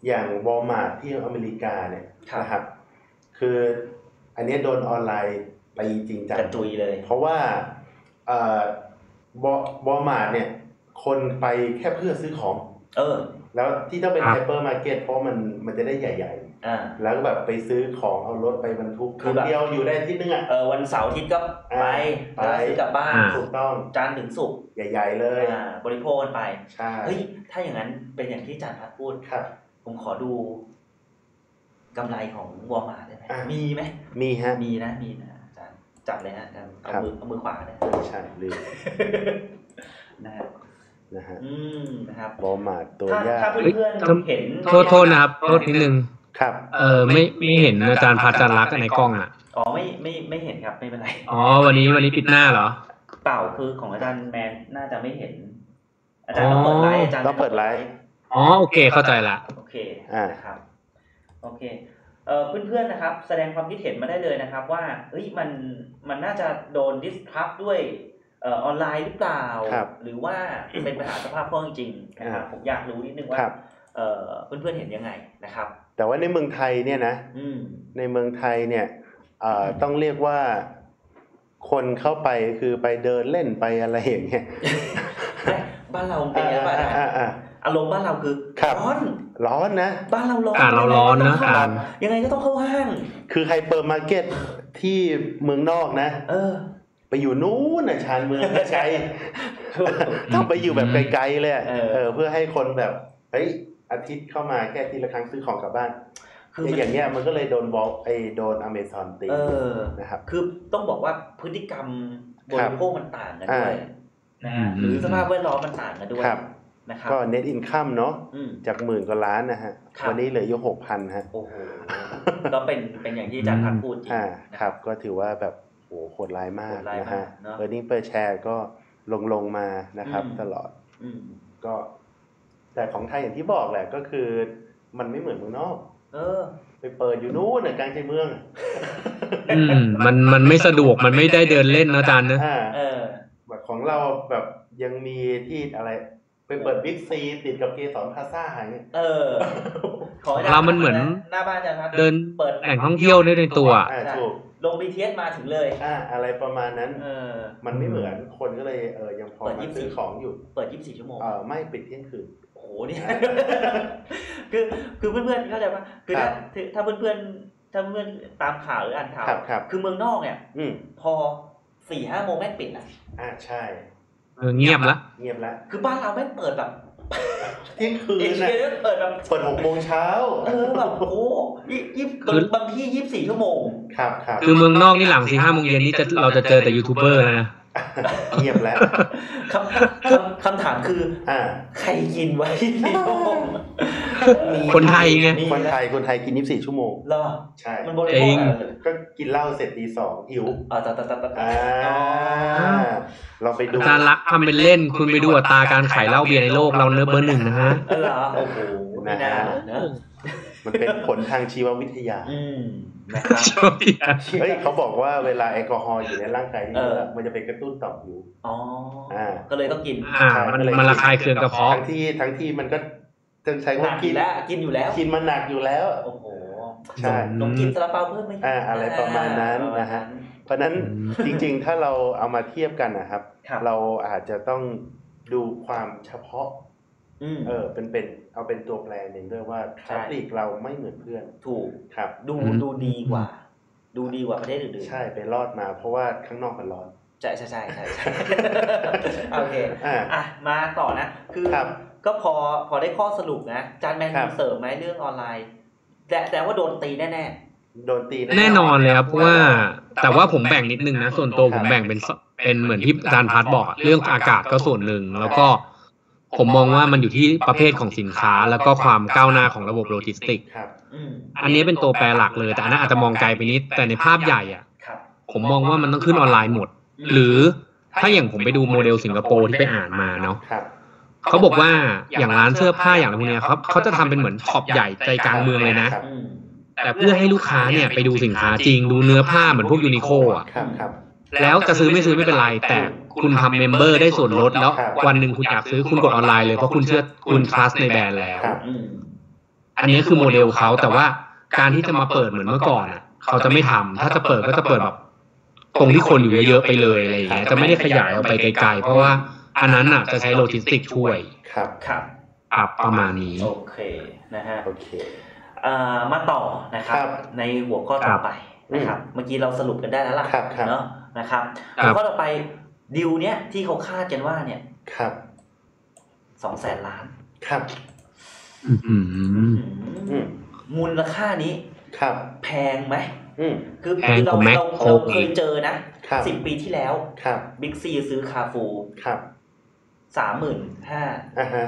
อย่างวอลมาร์ทที่อเมริกาเนี่ยนะครับคืออันนี้โดนออนไลน์ไปจริงจังกระจุยเลยเพราะว่าเอ่อวอลมาร์ทเนี่ยคนไปแค่เพื่อซื้อของเออแล้วที่ต้องเป็นไฮเปอร์มาร์เก็ตเพราะมันมันจะได้ใหญ่ๆอ่าแล้วก็แบบไปซื้อของเอารถไปบรรทุกคือเดียวอยู่ได้ที่นึงอ่ะเออวันเสาร์อาทิตย์ก็ไปไปซื้อกลับบ้านถูกต้องจันทร์ถึงศุกร์ใหญ่ๆเลยอ่าบริโภคไปใช่เฮ้ยถ้าอย่างนั้นเป็นอย่างที่อาจารย์พัดพูดครับผมขอดูกำไรของวอลมาร์ทได้ไหมมีไหมมีฮะมีนะมีนะอาจารย์จับเลยฮะเอามือเอามือขวาเนี่ยใช่ลืมนะฮะนะฮะอืมนะครับวอลมาร์ทตัวยากถ้าเพื่อนๆเห็นโทษโทษนะครับโทษนิดนึงครับเออไม่ไม่เห็นอาจารย์พัดจันรักในกล้องอ่ะอ๋อไม่ไม่ไม่เห็นครับไม่เป็นไรอ๋อวันนี้วันนี้ปิดหน้าเหรอเปล่าคือของอาจารย์แมนน่าจะไม่เห็นอาจารย์ต้องเปิดไลฟ์อาจารย์ต้องเปิดไลฟ์อ๋อโอเคเข้าใจละโอเคนะครับโอเคเอ่อเพื่อนๆนะครับแสดงความคิดเห็นมาได้เลยนะครับว่าเฮ้ยมันมันน่าจะโดนดิสทับด้วยเอ่อออนไลน์หรือเปล่าหรือว่าเป็นปัญหาสภาพคล่องจริงๆนะครับผมอยากรู้นิดนึงว่าเอ่อเพื่อนๆเห็นยังไงนะครับแต่ว่าในเมืองไทยเนี่ยนะในเมืองไทยเนี่ยเอ่อต้องเรียกว่าคนเข้าไปคือไปเดินเล่นไปอะไรอย่างเงี้ยบ้านเราเป็นยังไงบ้างอารมณ์บ้านเราคือร้อนร้อนนะบ้านเราร้อนอ่าเราร้อนนะอ่านยังไงก็ต้องเข้าห้างคือไฮเปอร์มาร์เก็ตที่เมืองนอกนะเออไปอยู่นู้นน่ะชานเมืองไม่ใช่ต้องไปอยู่แบบไกลๆเลยเออเพื่อให้คนแบบเฮ้ยอาทิตย์เข้ามาแค่ทีละครั้งซื้อของกลับบ้านคืออย่างเงี้ยมันก็เลยโดนบล็อกไอ้โดน Amazon ตีนะครับคือต้องบอกว่าพฤติกรรมบริโภคมันต่างกันด้วยนะฮะหรือสภาพแวดล้อมมันต่างกันด้วยนะครับก็ net income เนาะจากหมื่นกว่าล้านนะฮะวันนี้เหลืออยู่ หกพัน ฮะโอ้โหก็เป็นเป็นอย่างที่อาจารย์พัดพูดจริงครับก็ถือว่าแบบโหโหดร้ายมากนะฮะ earning per share ก็ลงลงมานะครับตลอดก็แต่ของไทยอย่างที่บอกแหละก็คือมันไม่เหมือนเมืองนอกเออไปเปิดอยู่นู้นน่ะกลางใจเมืองอืมมันมันไม่สะดวกมันไม่ได้เดินเล่นนะอาจารย์นะเออแบบของเราแบบยังมีที่อะไรไปเปิดบิ๊กซีติดกับเกสรพลาซ่าหายเออของเรามันเหมือนหน้าบ้านอาจารย์ครับเดินเปิดแหล่งท่องเที่ยวได้ในตัวอ่าถูกลง บี ที เอส มาถึงเลยอ่าอะไรประมาณนั้นเออมันไม่เหมือนคนก็เลยเออยังพอมาซื้อของอยู่เปิดยี่สิบสี่ชั่วโมงเออไม่ปิดเที่ยงคืนโอ้โหนี่คือคือเพื่อนๆเข้าใจป่ะคือถ้าถ้าเพื่อนๆถ้าเพื่อนตามข่าวหรืออ่านข่าวคือเมืองนอกเนี่ยพอ สี่ห้า โมงแม่งปิดนะอ่าใช่เออเงียบละเงียบละคือบ้านเราแม่งเปิดแบบเที่ยงคืนน่ะเปิดแบบเปิด หกโมงเช้าเออแบบโอ้ยี่สิบบางที่ยี่สิบสี่ชั่วโมงครับครับคือเมืองนอกนี่หลัง สี่ห้า โมงเย็นนี่จะเราจะเจอแต่ยูทูบเบอร์นะเงียบแล้วคำคำคำถามคืออ่าใครกินไว้ที่ห้องคนไทยไงคนไทยคนไทยกินยี่สิบสี่ชั่วโมงเหรอใช่มันบริโภคก็กินเหล้าเสร็จตีสองหิวอ่าตัดตัดตัดตัดอ่าเราไปดูอาจารย์รักทำเป็นเล่นคุณไปดูอัตราการขายเหล้าเบียร์ในโลกเราเนื้อเบอร์หนึ่งนะฮะเหรอโอ้โหนะฮะมันเป็นผลทางชีววิทยาอืมนะครับเฮ้ยเขาบอกว่าเวลาแอลกอฮอล์อยู่ในร่างกายเยอะมันจะเป็นกระตุ้นต่อมผิวอ๋ออ่าก็เลยต้องกินอ่ามันมันระคายเคืองกระเพาะทั้งที่ทั้งที่มันก็จะใช้ว่ากินแล้วกินอยู่แล้วกินมันหนักอยู่แล้วโอ้โหใช่ต้องกินซาลาเปาเพิ่มไหมอ่าอะไรประมาณนั้นนะฮะเพราะนั้นจริงๆถ้าเราเอามาเทียบกันนะครับเราอาจจะต้องดูความเฉพาะเออเป็นเป็นเอาเป็นตัวแปรหนึ่งด้วยว่าทราฟฟิกเราไม่เหมือนเพื่อนถูกครับดูดูดีกว่าดูดีกว่าประเทศอื่นๆใช่ไปรอดมาเพราะว่าข้างนอกมันร้อนใช่ใช่ใช่ใช่โอเคอ่ะมาต่อนะคือก็พอพอได้ข้อสรุปนะจานแมนมีเสริมไหมเรื่องออนไลน์แต่แต่ว่าโดนตีแน่แน่โดนตีแน่นอนเลยครับเพราะว่าแต่ว่าผมแบ่งนิดนึงนะส่วนตัวผมแบ่งเป็นเป็นเหมือนที่อาจารย์พัดบอกเรื่องอากาศก็ส่วนหนึ่งแล้วก็ผมมองว่ามันอยู่ที่ประเภทของสินค้าแล้วก็ความก้าวหน้าของระบบโลจิสติกส์อันนี้เป็นตัวแปรหลักเลยแต่อันนั้นอาจจะมองไกลไปนิดแต่ในภาพใหญ่อ่ะผมมองว่ามันต้องขึ้นออนไลน์หมดหรือถ้าอย่างผมไปดูโมเดลสิงคโปร์ที่ไปอ่านมาเนาะเขาบอกว่าอย่างร้านเสื้อผ้าอย่างไรพวกนี้เขาเขาจะทำเป็นเหมือนช็อปใหญ่ใจกลางเมืองเลยนะแต่เพื่อให้ลูกค้าเนี่ยไปดูสินค้าจริงดูเนื้อผ้าเหมือนพวกยูนิโคอ่ะแล้วจะซื้อไม่ซื้อไม่เป็นไรแต่คุณทำเมมเบอร์ได้ส่วนลดแล้ววันหนึ่งคุณอยากซื้อคุณกดออนไลน์เลยเพราะคุณเชื่อคุณ trust ในแบรนด์แล้วอันนี้คือโมเดลเขาแต่ว่าการที่จะมาเปิดเหมือนเมื่อก่อนอ่ะเขาจะไม่ทำถ้าจะเปิดก็จะเปิดแบบตรงที่คนอยู่เยอะๆไปเลยอะไรอย่างเงี้ยจะไม่ได้ขยายออกไปไกลๆเพราะว่าอันนั้นอ่ะจะใช้โลจิสติกช่วยครับครับครับประมาณนี้โอเคนะฮะโอเคเอ่อมาต่อนะครับในหัวข้อต่อไปนะครับเมื่อกี้เราสรุปกันได้แล้วล่ะเนาะนะครับหัวข้อต่อไปดิวเนี้ยที่เขาคาดกันว่าเนี่ยครับสองแสนล้านครับมูลค่านี้ครับแพงไหมคือคือเราเราเราเคยเจอนะสิบปีที่แล้วบิ๊กซีซื้อคาฟูสามหมื่นห้าอ่าฮะ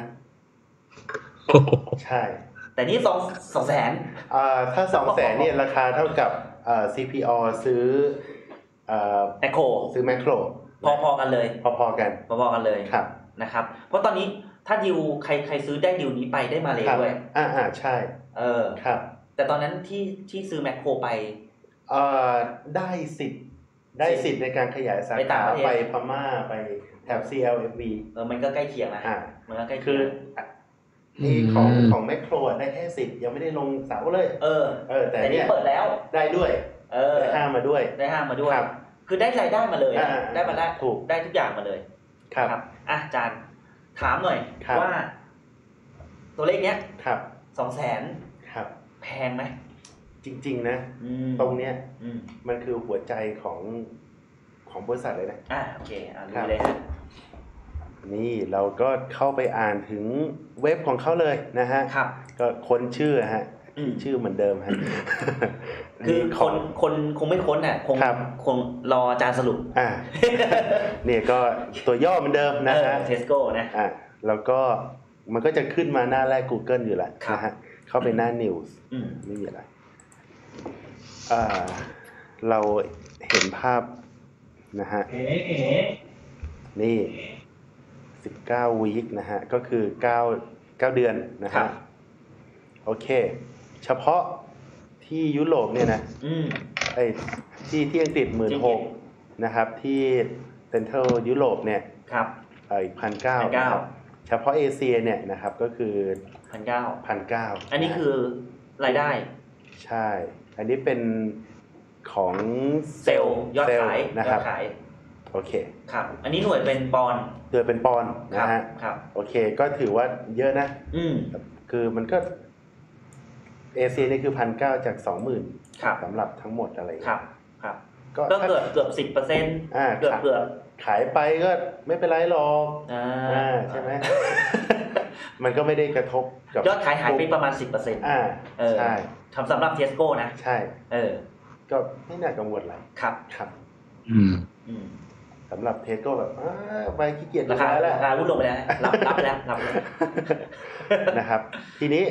ใช่แต่นี่สองสองแสนอ่าถ้าสองแสนเนี่ยราคาเท่ากับอ่า ซี พี อ ซื้ออ่าแมคโครซื้อแมคโครพอๆกันเลยพอๆกันพอๆกันเลยครับนะครับเพราะตอนนี้ถ้าดิวใครใครซื้อได้ดิวนี้ไปได้มาเลยด้วยอ่าอ่าใช่เออครับแต่ตอนนั้นที่ที่ซื้อแมคโครไปเอ่อได้สิทธิ์ได้สิทธิ์ในการขยายสาขาไปพม่าไปแถบ ซี แอล เอฟ วีเออมันก็ใกล้เคียงนะมันก็ใกล้เคียงนี่ของของแมคโครได้แค่สิทธิ์ยังไม่ได้ลงเสาเลยเออเออแต่นี่เปิดแล้วได้ด้วยเออได้ห้ามาด้วยได้ห้ามาด้วยคือได้รายได้มาเลยได้มาได้ถูกได้ทุกอย่างมาเลยครับอ่ะอาจารย์ถามหน่อยว่าตัวเลขเนี้ยครับสองแสนครับแพงไหมจริงๆนะตรงเนี้ยมันคือหัวใจของของบริษัทเลยนะอ่าโอเคอ่านเลยฮะนี่เราก็เข้าไปอ่านถึงเว็บของเขาเลยนะฮะครับก็ค้นชื่อฮะชื่อเหมือนเดิมฮะคือคนคนคงไม่ค้นอ่ะคงคงรออาจารย์สรุปอ่าเนี่ยก็ตัวย่อเหมือนเดิมนะฮะ Tesco นะอ่าแล้วก็มันก็จะขึ้นมาหน้าแรก Google อยู่แล้วนะฮะเข้าไปหน้า News ไม่มีอะไรอ่าเราเห็นภาพนะฮะนี่สิบเก้าวีคนะฮะก็คือเก้า เก้าเดือนนะฮะโอเคเฉพาะที่ยุโรปเนี่ยนะไอ้ที่ที่อังกฤษ หนึ่งหมื่นหกพัน นะครับที่เซ็นทรัลยุโรปเนี่ยครับอีก หนึ่งพันเก้าร้อย เฉพาะเอเชียเนี่ยนะครับก็คือหนึ่งพันเก้าร้อยหนึ่งพันเก้าร้อยอันนี้คือรายได้ใช่อันนี้เป็นของเซลล์ยอดขายนะครับขายโอเคครับอันนี้หน่วยเป็นปอนด์หน่วยเป็นปอนด์นะฮะครับโอเคก็ถือว่าเยอะนะอืมคือมันก็เอเชียนี่คือ หนึ่งพันเก้าร้อย จาก สองหมื่นครับสำหรับทั้งหมดอะไรครับครับก็เกือบเกือบ สิบเปอร์เซ็นต์อ่าเกือบเกือบขายไปก็ไม่เป็นไรหรอกอ่าใช่ไหมมันก็ไม่ได้กระทบกับยอดขายหายไปประมาณ สิบเปอร์เซ็นต์อ่าใช่ทำสำหรับ Tesco นะใช่เออก็ไม่น่ากังวลอะไรครับครับอืมอืมสำหรับ Tesco แบบอ้าไปขี้เกียจราคาแล้วราคาหุ้นลงไปแล้วรับรับไปแล้วรับแล้วนะครับทีนี้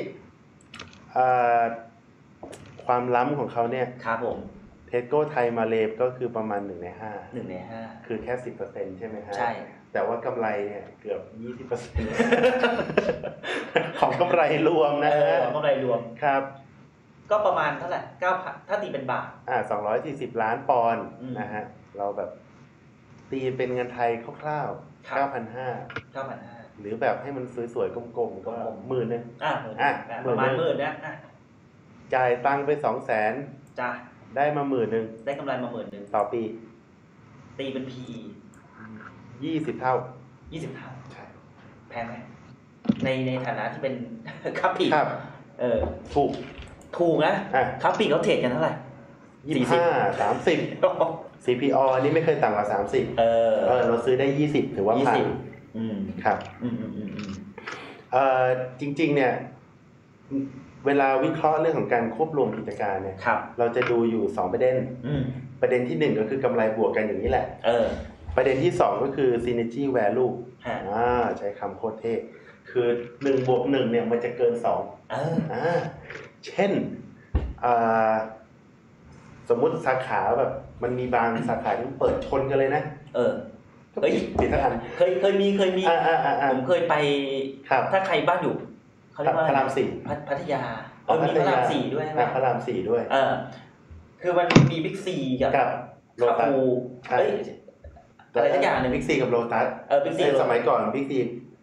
ความล้ำของเขาเนี่ยครับผมเทสโก้ไทยมาเลก็คือประมาณหนึ่งในห้าหนึ่งในห้าคือแค่ สิบเปอร์เซ็นต์ ใช่ไหมฮะใช่แต่ว่ากำไรเนี่ยเกือบ ยี่สิบเปอร์เซ็นต์ ของกำไรรวมนะฮะของกำไรรวมครับก็ประมาณเท่าไหร่ เก้าพัน ถ้าตีเป็นบาทอ่าสองร้อยสี่สิบล้านปอนด์นะฮะเราแบบตีเป็นเงินไทยคร่าวๆ เก้าพันห้าร้อยเก้าพันห้าร้อยหรือแบบให้มันสวยๆกลมๆก็หมื่นนึงอ่าอ่าประมาณหมื่นนะอ่ะจ่ายตังค์ไป สองแสนจ้ะได้มาหมื่นนึงได้กำไรมาหมื่นนึงต่อปีตีเป็น พี อียี่สิบเท่ายี่สิบเท่าใช่แพงมั้ยในในฐานะที่เป็นค้าปลีกครับเออถูกถูกนะค้าปลีกเขาเทรดกันเท่าไหร่ยี่สิบห้า สามสิบ ซี พี อ นี่ไม่เคยต่ำกว่าสามสิบเออเออเราซื้อได้ยี่สิบถือว่าผ่านอืมครับอืมๆๆๆเอ่อจริงๆเนี่ยเวลาวิเคราะห์เรื่องของการควบรวมกิจการเนี่ยเราจะดูอยู่สองประเด็นประเด็นที่หนึ่งก็คือกำไรบวกกันอย่างนี้แหละเออประเด็นที่สองก็คือ synergy value อ่าใช้คำโคตรเท่คือหนึ่งบวกหนึ่งเนี่ยมันจะเกินสองเอออ่าเช่นอ่าสมมุติสาขาแบบมันมีบางสาขาที่เปิดชนกันเลยนะเออเฮ้ยปิดทั้งอันเคยเคยมีเคยมีผมเคยไปถ้าใครบ้านอยู่เขาเรียกว่าพระรามสี่พัทยาเออมีพระรามสี่ด้วยใช่ไหมพระรามสี่ด้วยเออคือมันมีบิ๊กซีกับโลตัสเฮ้ยอะไรสักอย่างนึงบิ๊กซีกับโลตัสเออบิ๊กซีสมัยก่อนบิ๊กซีโต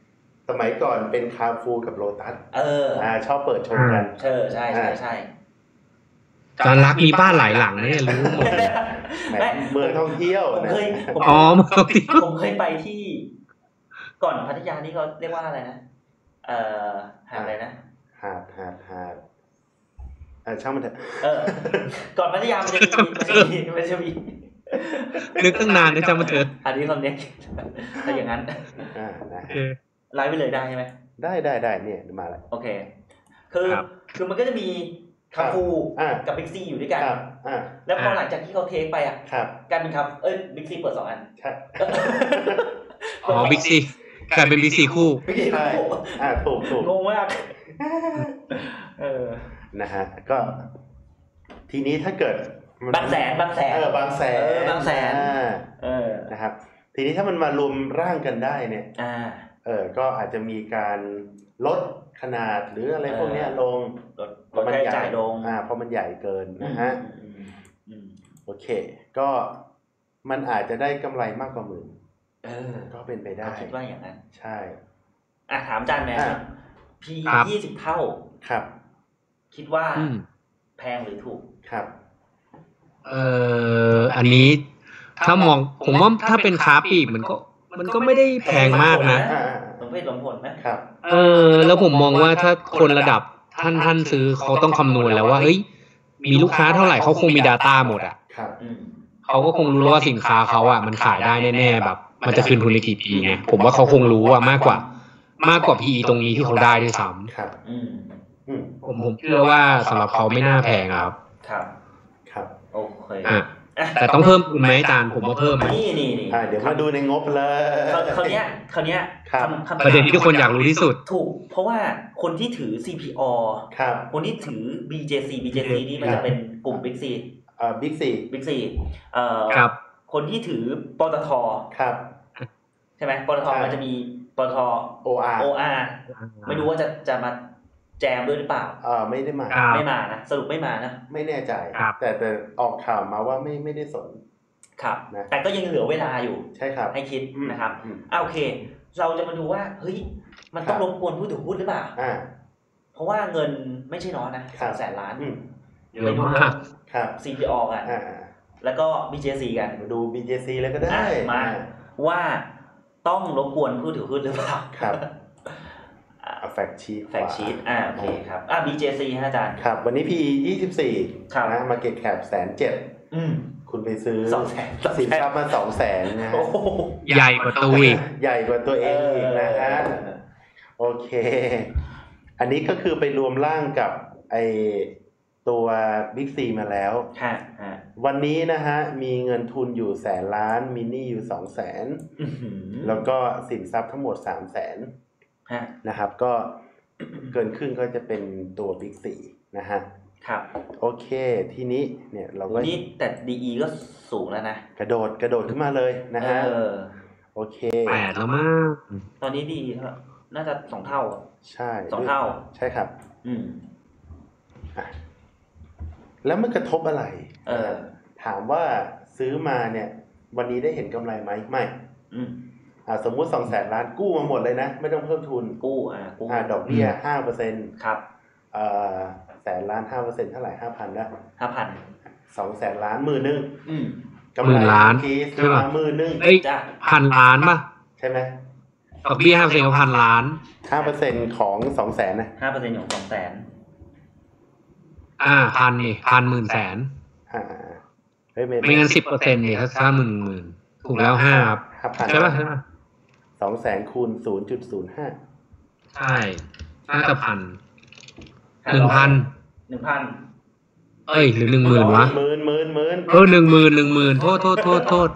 สมัยก่อนเป็นคาร์ฟูกับโลตัสเอออ่าชอบเปิดชนกันเออใช่ใช่ใช่จานรักมีบ้านหลายหลังเนี่ยรู้หมดเมืองท่องเที่ยวผมเคยอ๋อเมืองท่องเที่ยวผมเคยไปที่ก่อนพัทยานี่เขาเรียกว่าอะไรนะเอ่อหาดอะไรนะหาดหาดหาดเออช่างมันเถอะเออก่อนพัทยามันจะมีมันจะมีมันจะมีนึกตั้งนานนะช่างมันเถอะอันนี้คำเนี้ยถ้าอย่างนั้นอ่านะไลฟ์ไปเลยได้ใช่ไหมได้ได้ได้เนี่ยมาแล้วโอเคคือคือมันก็จะมีคาฟูกับบิ๊กซีอยู่ด้วยกันแล้วพอหลังจากที่เขาเทคไปอ่ะกลายเป็นครับเอ้ยบิ๊กซีเปิดสองอันใช่อ๋อบิ๊กซีกลายเป็นบิ๊กซีคู่ใช่อ่าถูกถูกงงมากเออนะฮะก็ทีนี้ถ้าเกิดบางแสนบางแสนเออบางแสนบางแสนเออนะครับทีนี้ถ้ามันมารวมร่างกันได้เนี่ยอ่าเออก็อาจจะมีการลดขนาดหรืออะไรพวกนี้ลงลดลดค่าใช้จ่ายลงอ่าเพราะมันใหญ่เกินนะฮะโอเคก็มันอาจจะได้กำไรมากกว่าหมื่นเออก็เป็นไปได้คิดว่าอย่างนั้นใช่อ่ะถามอาจารย์แมนครับ พี ยี่สิบเท่าครับคิดว่าแพงหรือถูกครับเอ่ออันนี้ถ้ามองผมว่าถ้าเป็นค้าปลีกมันก็มันก็ไม่ได้แพงมากนะสมเหตุสมผลนะครับเออแล้วผมมองว่าถ้าคนระดับท่านท่านซื้อเขาต้องคำนวณแล้วว่าเฮ้ยมีลูกค้าเท่าไหร่เขาคงมี data หมดอ่ะเขาก็คงรู้ว่าสินค้าเขาอ่ะมันขายได้แน่ๆแบบมันจะคืนทุนในกี่ปีไงผมว่าเขาคงรู้ว่ามากกว่ามากกว่า พี อี ตรงนี้ที่เขาได้ด้วยซ้ำครับผมผมเชื่อว่าสำหรับเขาไม่น่าแพงครับครับครับโอเคแต่ต้องเพิ่มคุณไหมอาจารย์ผมว่าเพิ่มนี่นี่นี่เดี๋ยวมาดูในงบเลยคราวนี้คราวนี้ประเด็นที่ทุกคนอยากรู้ที่สุดถูกเพราะว่าคนที่ถือ ซี พี อครับคนที่ถือ บี เจ ซี บี เจ ซี นี่มันจะเป็นกลุ่ม Big C อ่า Big C Big C เอ่อครับคนที่ถือปตทครับใช่ไหมปตทมันจะมีปตทโอ อาร์โอ อาร์ ไม่รู้ว่าจะจะมาแจมด้วยหรือเปล่าเออไม่ได้มาไม่มานะสรุปไม่มานะไม่แน่ใจแต่แต่ออกข่าวมาว่าไม่ไม่ได้สนครับแต่ก็ยังเหลือเวลาอยู่ใช่ครับให้คิดนะครับอ่าโอเคเราจะมาดูว่าเฮ้ยมันต้องรบกวนผู้ถือหุ้นหรือเปล่าอ่าเพราะว่าเงินไม่ใช่น้อยนะสองแสนล้านไปดูครับซี พี อ กันแล้วก็ บี เจ ซี กันมาดู บี เจ ซี แล้วก็ได้มาว่าต้องรบกวนผู้ถือหุ้นหรือเปล่าครับแฟกชีทแฟกชีทอ่าโอเคครับอ่า บี เจ ซี ฮะอาจารย์ครับวันนี้ พี ยี่สิบสี่นะ Market Cap หนึ่งแสนเจ็ดอืมคุณไปซื้อสองแสนสินทรัพย์มา สองแสน นะฮะใหญ่กว่าตัวอีกใหญ่กว่าตัวเองอีกนะฮะโอเคอันนี้ก็คือไปรวมร่างกับไอตัว Big C มาแล้วค่ะวันนี้นะฮะมีเงินทุนอยู่แสนล้านมินี่อยู่ สองแสน แล้วก็สินทรัพย์ทั้งหมด สามแสนนะครับก็เกินครึ่งก็จะเป็นตัว Big สี่นะฮะครับโอเคทีนี้เนี่ยเราก็นี่แต่ ดี อี ก็สูงแล้วนะกระโดดกระโดดขึ้นมาเลยนะฮะโอเคแปดแล้วมั้งตอนนี้ดีน่าจะสองเท่าใช่สองเท่าใช่ครับอืมอ่ะแล้วมันกระทบอะไรเออถามว่าซื้อมาเนี่ยวันนี้ได้เห็นกำไรไหมไม่อืมอ่าสมมุติ สองแสนล้านกู้มาหมดเลยนะไม่ต้องเพิ่มทุนกู้อ่ากู้อ่าดอกเบี้ย ห้าเปอร์เซ็นต์ครับเอ่อแสนล้าน ห้าเปอร์เซ็นต์ เท่าไหร่ ห้าพัน นะห้าพันสองแสนล้านหมื่นนึงอืมกำไรล้านใช่มั้ยหมื่นนึงเอ้ยพันล้านป่ะใช่มั้ยดอกเบี้ย ห้าเปอร์เซ็นต์ ก็พันล้านห้าเปอร์เซ็นต์ ของ สองแสน นะห้าเปอร์เซ็นต์ ของ สองแสนอ่าพันนี่พันหมื่นแสนอ่าเฮ้ยไม่งั้น สิบเปอร์เซ็นต์ นี่ถ้าหมื่นหมื่นถูกแล้วห้าครับใช่ป่ะใช่ป่ะสองแสนคูณ ศูนย์จุดศูนย์ห้าใช่น่าจะพัน หนึ่งพันหนึ่งพันเอ้ยหรือ หนึ่งหมื่น วะหมื่นหมื่นหมื่นเออ หนึ่งหมื่น หนึ่งหมื่น โทษโทษโทษโทษ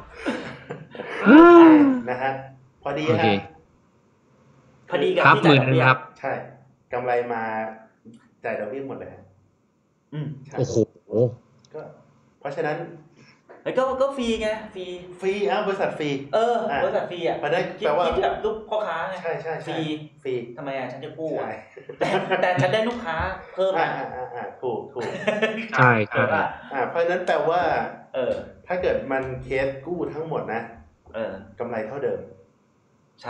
นะฮะพอดีฮะพอดีกับที่จ่ายดอกเบี้ยครับใช่กำไรมาจ่ายดอกเบี้ยหมดเลยฮะอืมโอ้โหก็เพราะฉะนั้นแล้วก็ก็ฟรีไงฟรีฟรีอ้าวบริษัทฟรีเออบริษัทฟรีอ่ะแปลว่าคิดแบบลูกพ่อค้าไงใช่ๆๆฟรีฟรีทำไมอ่ะฉันจะกู้อ่ะแต่แต่ฉันได้ลูกค้าเพิ่มอ่าๆๆถูกถูกใช่ครับอ่าเพราะฉะนั้นแปลว่าเออถ้าเกิดมันเคสกู้ทั้งหมดนะเออกำไรเท่าเดิมใช่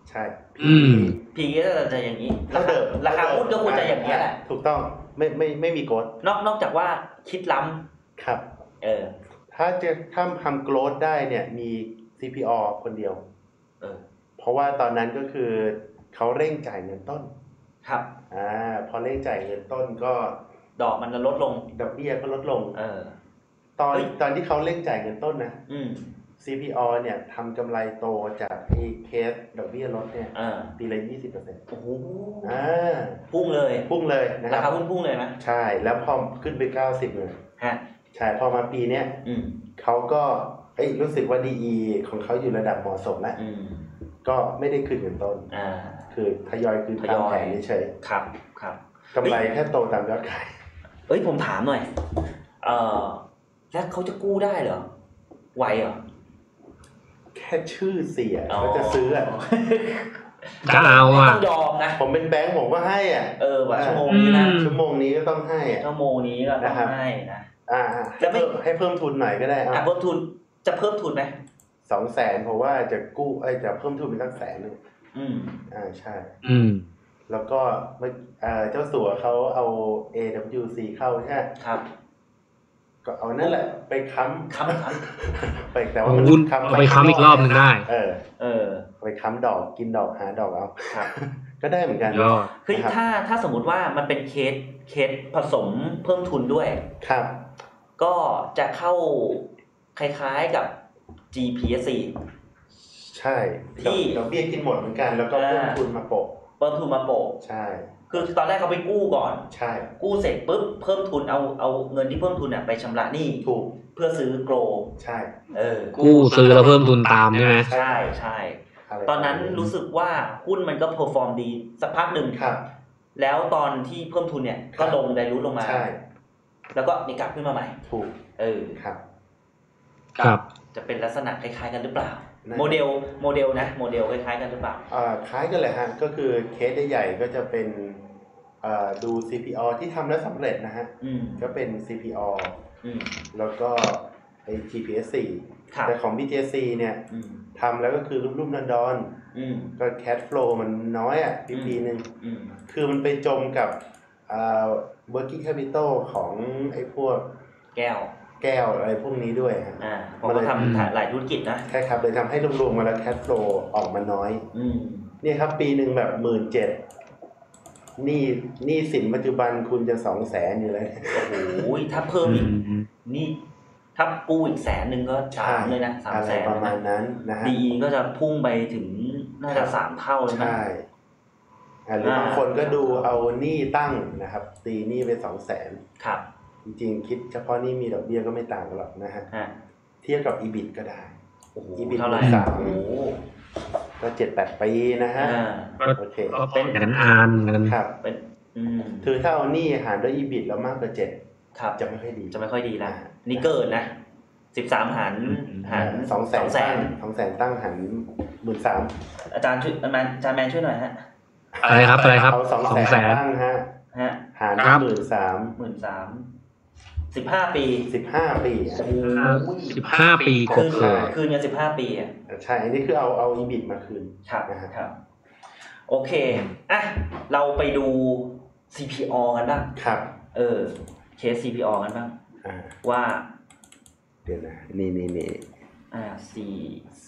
ใช่อืมพี ก็จะอย่างนี้เท่าเดิมราคาหุ้นก็ควรจะอย่างนี้แหละถูกต้องไม่ไม่ไม่มีโกรธนอกนอกจากว่าคิดล้ำครับเออถ้าจะถ้าทำโกรธได้เนี่ยมี ซี พี อ คนเดียวเออเพราะว่าตอนนั้นก็คือเขาเร่งจ่ายเงินต้นครับอ่าพอเร่งจ่ายเงินต้นก็ดอกมันจะลดลงดอกเบี้ยก็ลดลงเออตอนตอนที่เขาเร่งจ่ายเงินต้นนะอืมซี พี อ เนี่ยทำกำไรโตจากไอ้เคสดอกเบี้ยลดเนี่ยปีละ ยี่สิบเปอร์เซ็นต์โอ้โหอ่าพุ่งเลยพุ่งเลยนะครับราคาหุ้นพุ่งเลยมั้ยใช่แล้วพอขึ้นไปเก้าสิบเลยฮะใช่พอมาปีเนี้ยอืมเขาก็เอ้ยรู้สึกว่า ดี อี ของเขาอยู่ระดับเหมาะสมแล้วอืมก็ไม่ได้คืนเงินต้นอ่าคือทยอยคืนตามแผนเฉยๆครับครับกำไรแค่โตตามยอดขายเอ้ยผมถามหน่อยเอ่อแล้วเขาจะกู้ได้เหรอไหวเหรอแค่ชื่อเสียเขาจะซื้ออ่ะจะเอาอ่ะต้องยอมนะผมเป็นแบงค์ผมก็ให้อ่ะเออว่าชั่วโมงนี้นะชั่วโมงนี้ก็ต้องให้ชั่วโมงนี้ก็ต้องให้นะอ่าจะไม่ให้เพิ่มทุนหน่อยก็ได้อ่ะเพิ่มทุนจะเพิ่มทุนไหมสองแสนเพราะว่าจะกู้ไอ้จะเพิ่มทุนเป็นตั้งแสนนึงอืมอ่าใช่อืมแล้วก็เอ่อเจ้าสัวเขาเอา เอ ดับเบิลยู ซี เข้าใช่ครับก็เอานั่นแหละไปค้ำค้ำไปแต่ว่ามันค้ำไปค้ำอีกรอบนึงได้เออเออไปค้ำดอกกินดอกหาดอกเอาครับก็ได้เหมือนกันคือถ้าถ้าสมมุติว่ามันเป็นเคสเคสผสมเพิ่มทุนด้วยครับก็จะเข้าคล้ายๆกับ จี พี เอส ซีใช่ที่ดอกเบี้ยกินหมดเหมือนกันแล้วก็เพิ่มทุนมาโปะเพิ่มทุนมาโปะใช่คือตอนแรกเขาไปกู้ก่อนใช่กู้เสร็จปุ๊บเพิ่มทุนเอาเอาเงินที่เพิ่มทุนน่ะไปชำระหนี้ถูกเพื่อซื้อโกลใช่เออกู้ซื้อแล้วเพิ่มทุนตามใช่ไหมใช่ใช่ตอนนั้นรู้สึกว่าหุ้นมันก็เพอร์ฟอร์มดีสักพักหนึ่งครับแล้วตอนที่เพิ่มทุนเนี่ยก็ลงไดรูทลงมาใช่แล้วก็นี่กลับขึ้นมาใหม่ถูกเออครับครับจะเป็นลักษณะคล้ายๆกันหรือเปล่าโมเดลโมเดลนะโมเดลคล้ายๆกันหรือเปล่าอ่าคล้ายกันเลยฮะก็คือเคสใหญ่ๆก็จะเป็นอ่าดู ซี พี อ ที่ทำแล้วสำเร็จนะฮะก็เป็น ซี พี อ แล้วก็ไอ้ จี พี เอส ซี แต่ของ บี ที เอส ซี เนี่ยทำแล้วก็คือรุ่มๆดอนๆก็แคชโฟลว์มันน้อยอ่ะปีปีนึงคือมันไปจมกับอ่า working capital ของไอ้พวกแก้วแก้วอะไรพวกนี้ด้วยฮะอ่าเพราะเขาทำหลายธุรกิจนะใช่ครับเลยทำให้รวมๆมาแล้วแคชโฟลว์ออกมาน้อยนี่ครับปีหนึ่งแบบหมื่นเจ็ดนี่นี่สินปัจจุบันคุณจะสองแสนอยู่เลยโอ้โหถ้าเพิ่มอีกนี่ถ้ากู้อีกแสนหนึ่งก็สามเลยนะสามแสนประมาณนั้นนะฮะดีก็จะพุ่งไปถึงน่าจะสามเท่าเลยนะใช่หรือบางคนก็ดูเอาหนี้ตั้งนะครับตีหนี้ไปสองแสนครับจริงๆคิดเฉพาะหนี้มีดอกเบี้ยก็ไม่ต่างกันหรอกนะฮะเทียบกับ อี บี ที ก็ได้ อี บี ทีเท่าไหร่สามก็เจ็ดแปดปีนะฮะโอเคเป็นกันอ่านกันครับเป็นคือถ้าเอาหนี้หารด้วย อี บี ที แล้วมากกว่าเจ็ดจะไม่ค่อยดีจะไม่ค่อยดีนะนี่เกินนะสิบสามหารหารสองแสนสองแสนตั้งหารหมื่นสามอาจารย์ช่วยอาจารย์แมนช่วยหน่อยฮะอะไรครับอะไรครับสองแสนตั้งฮะหารหมื่นสามหมื่นสามสิบห้าปีสิบห้าปีสิบห้าปีคืนคืนเงินสิบห้าปีอ่ะใช่อันนี้คือเอาเอา อี บี ที มาคืนครับนะครับโอเคอ่ะเราไปดู ซี พี อ กันบ้างครับเออเคส ซี พี อ กันบ้างว่าเดี๋ยวนะนี่นี่นี่อ่า C C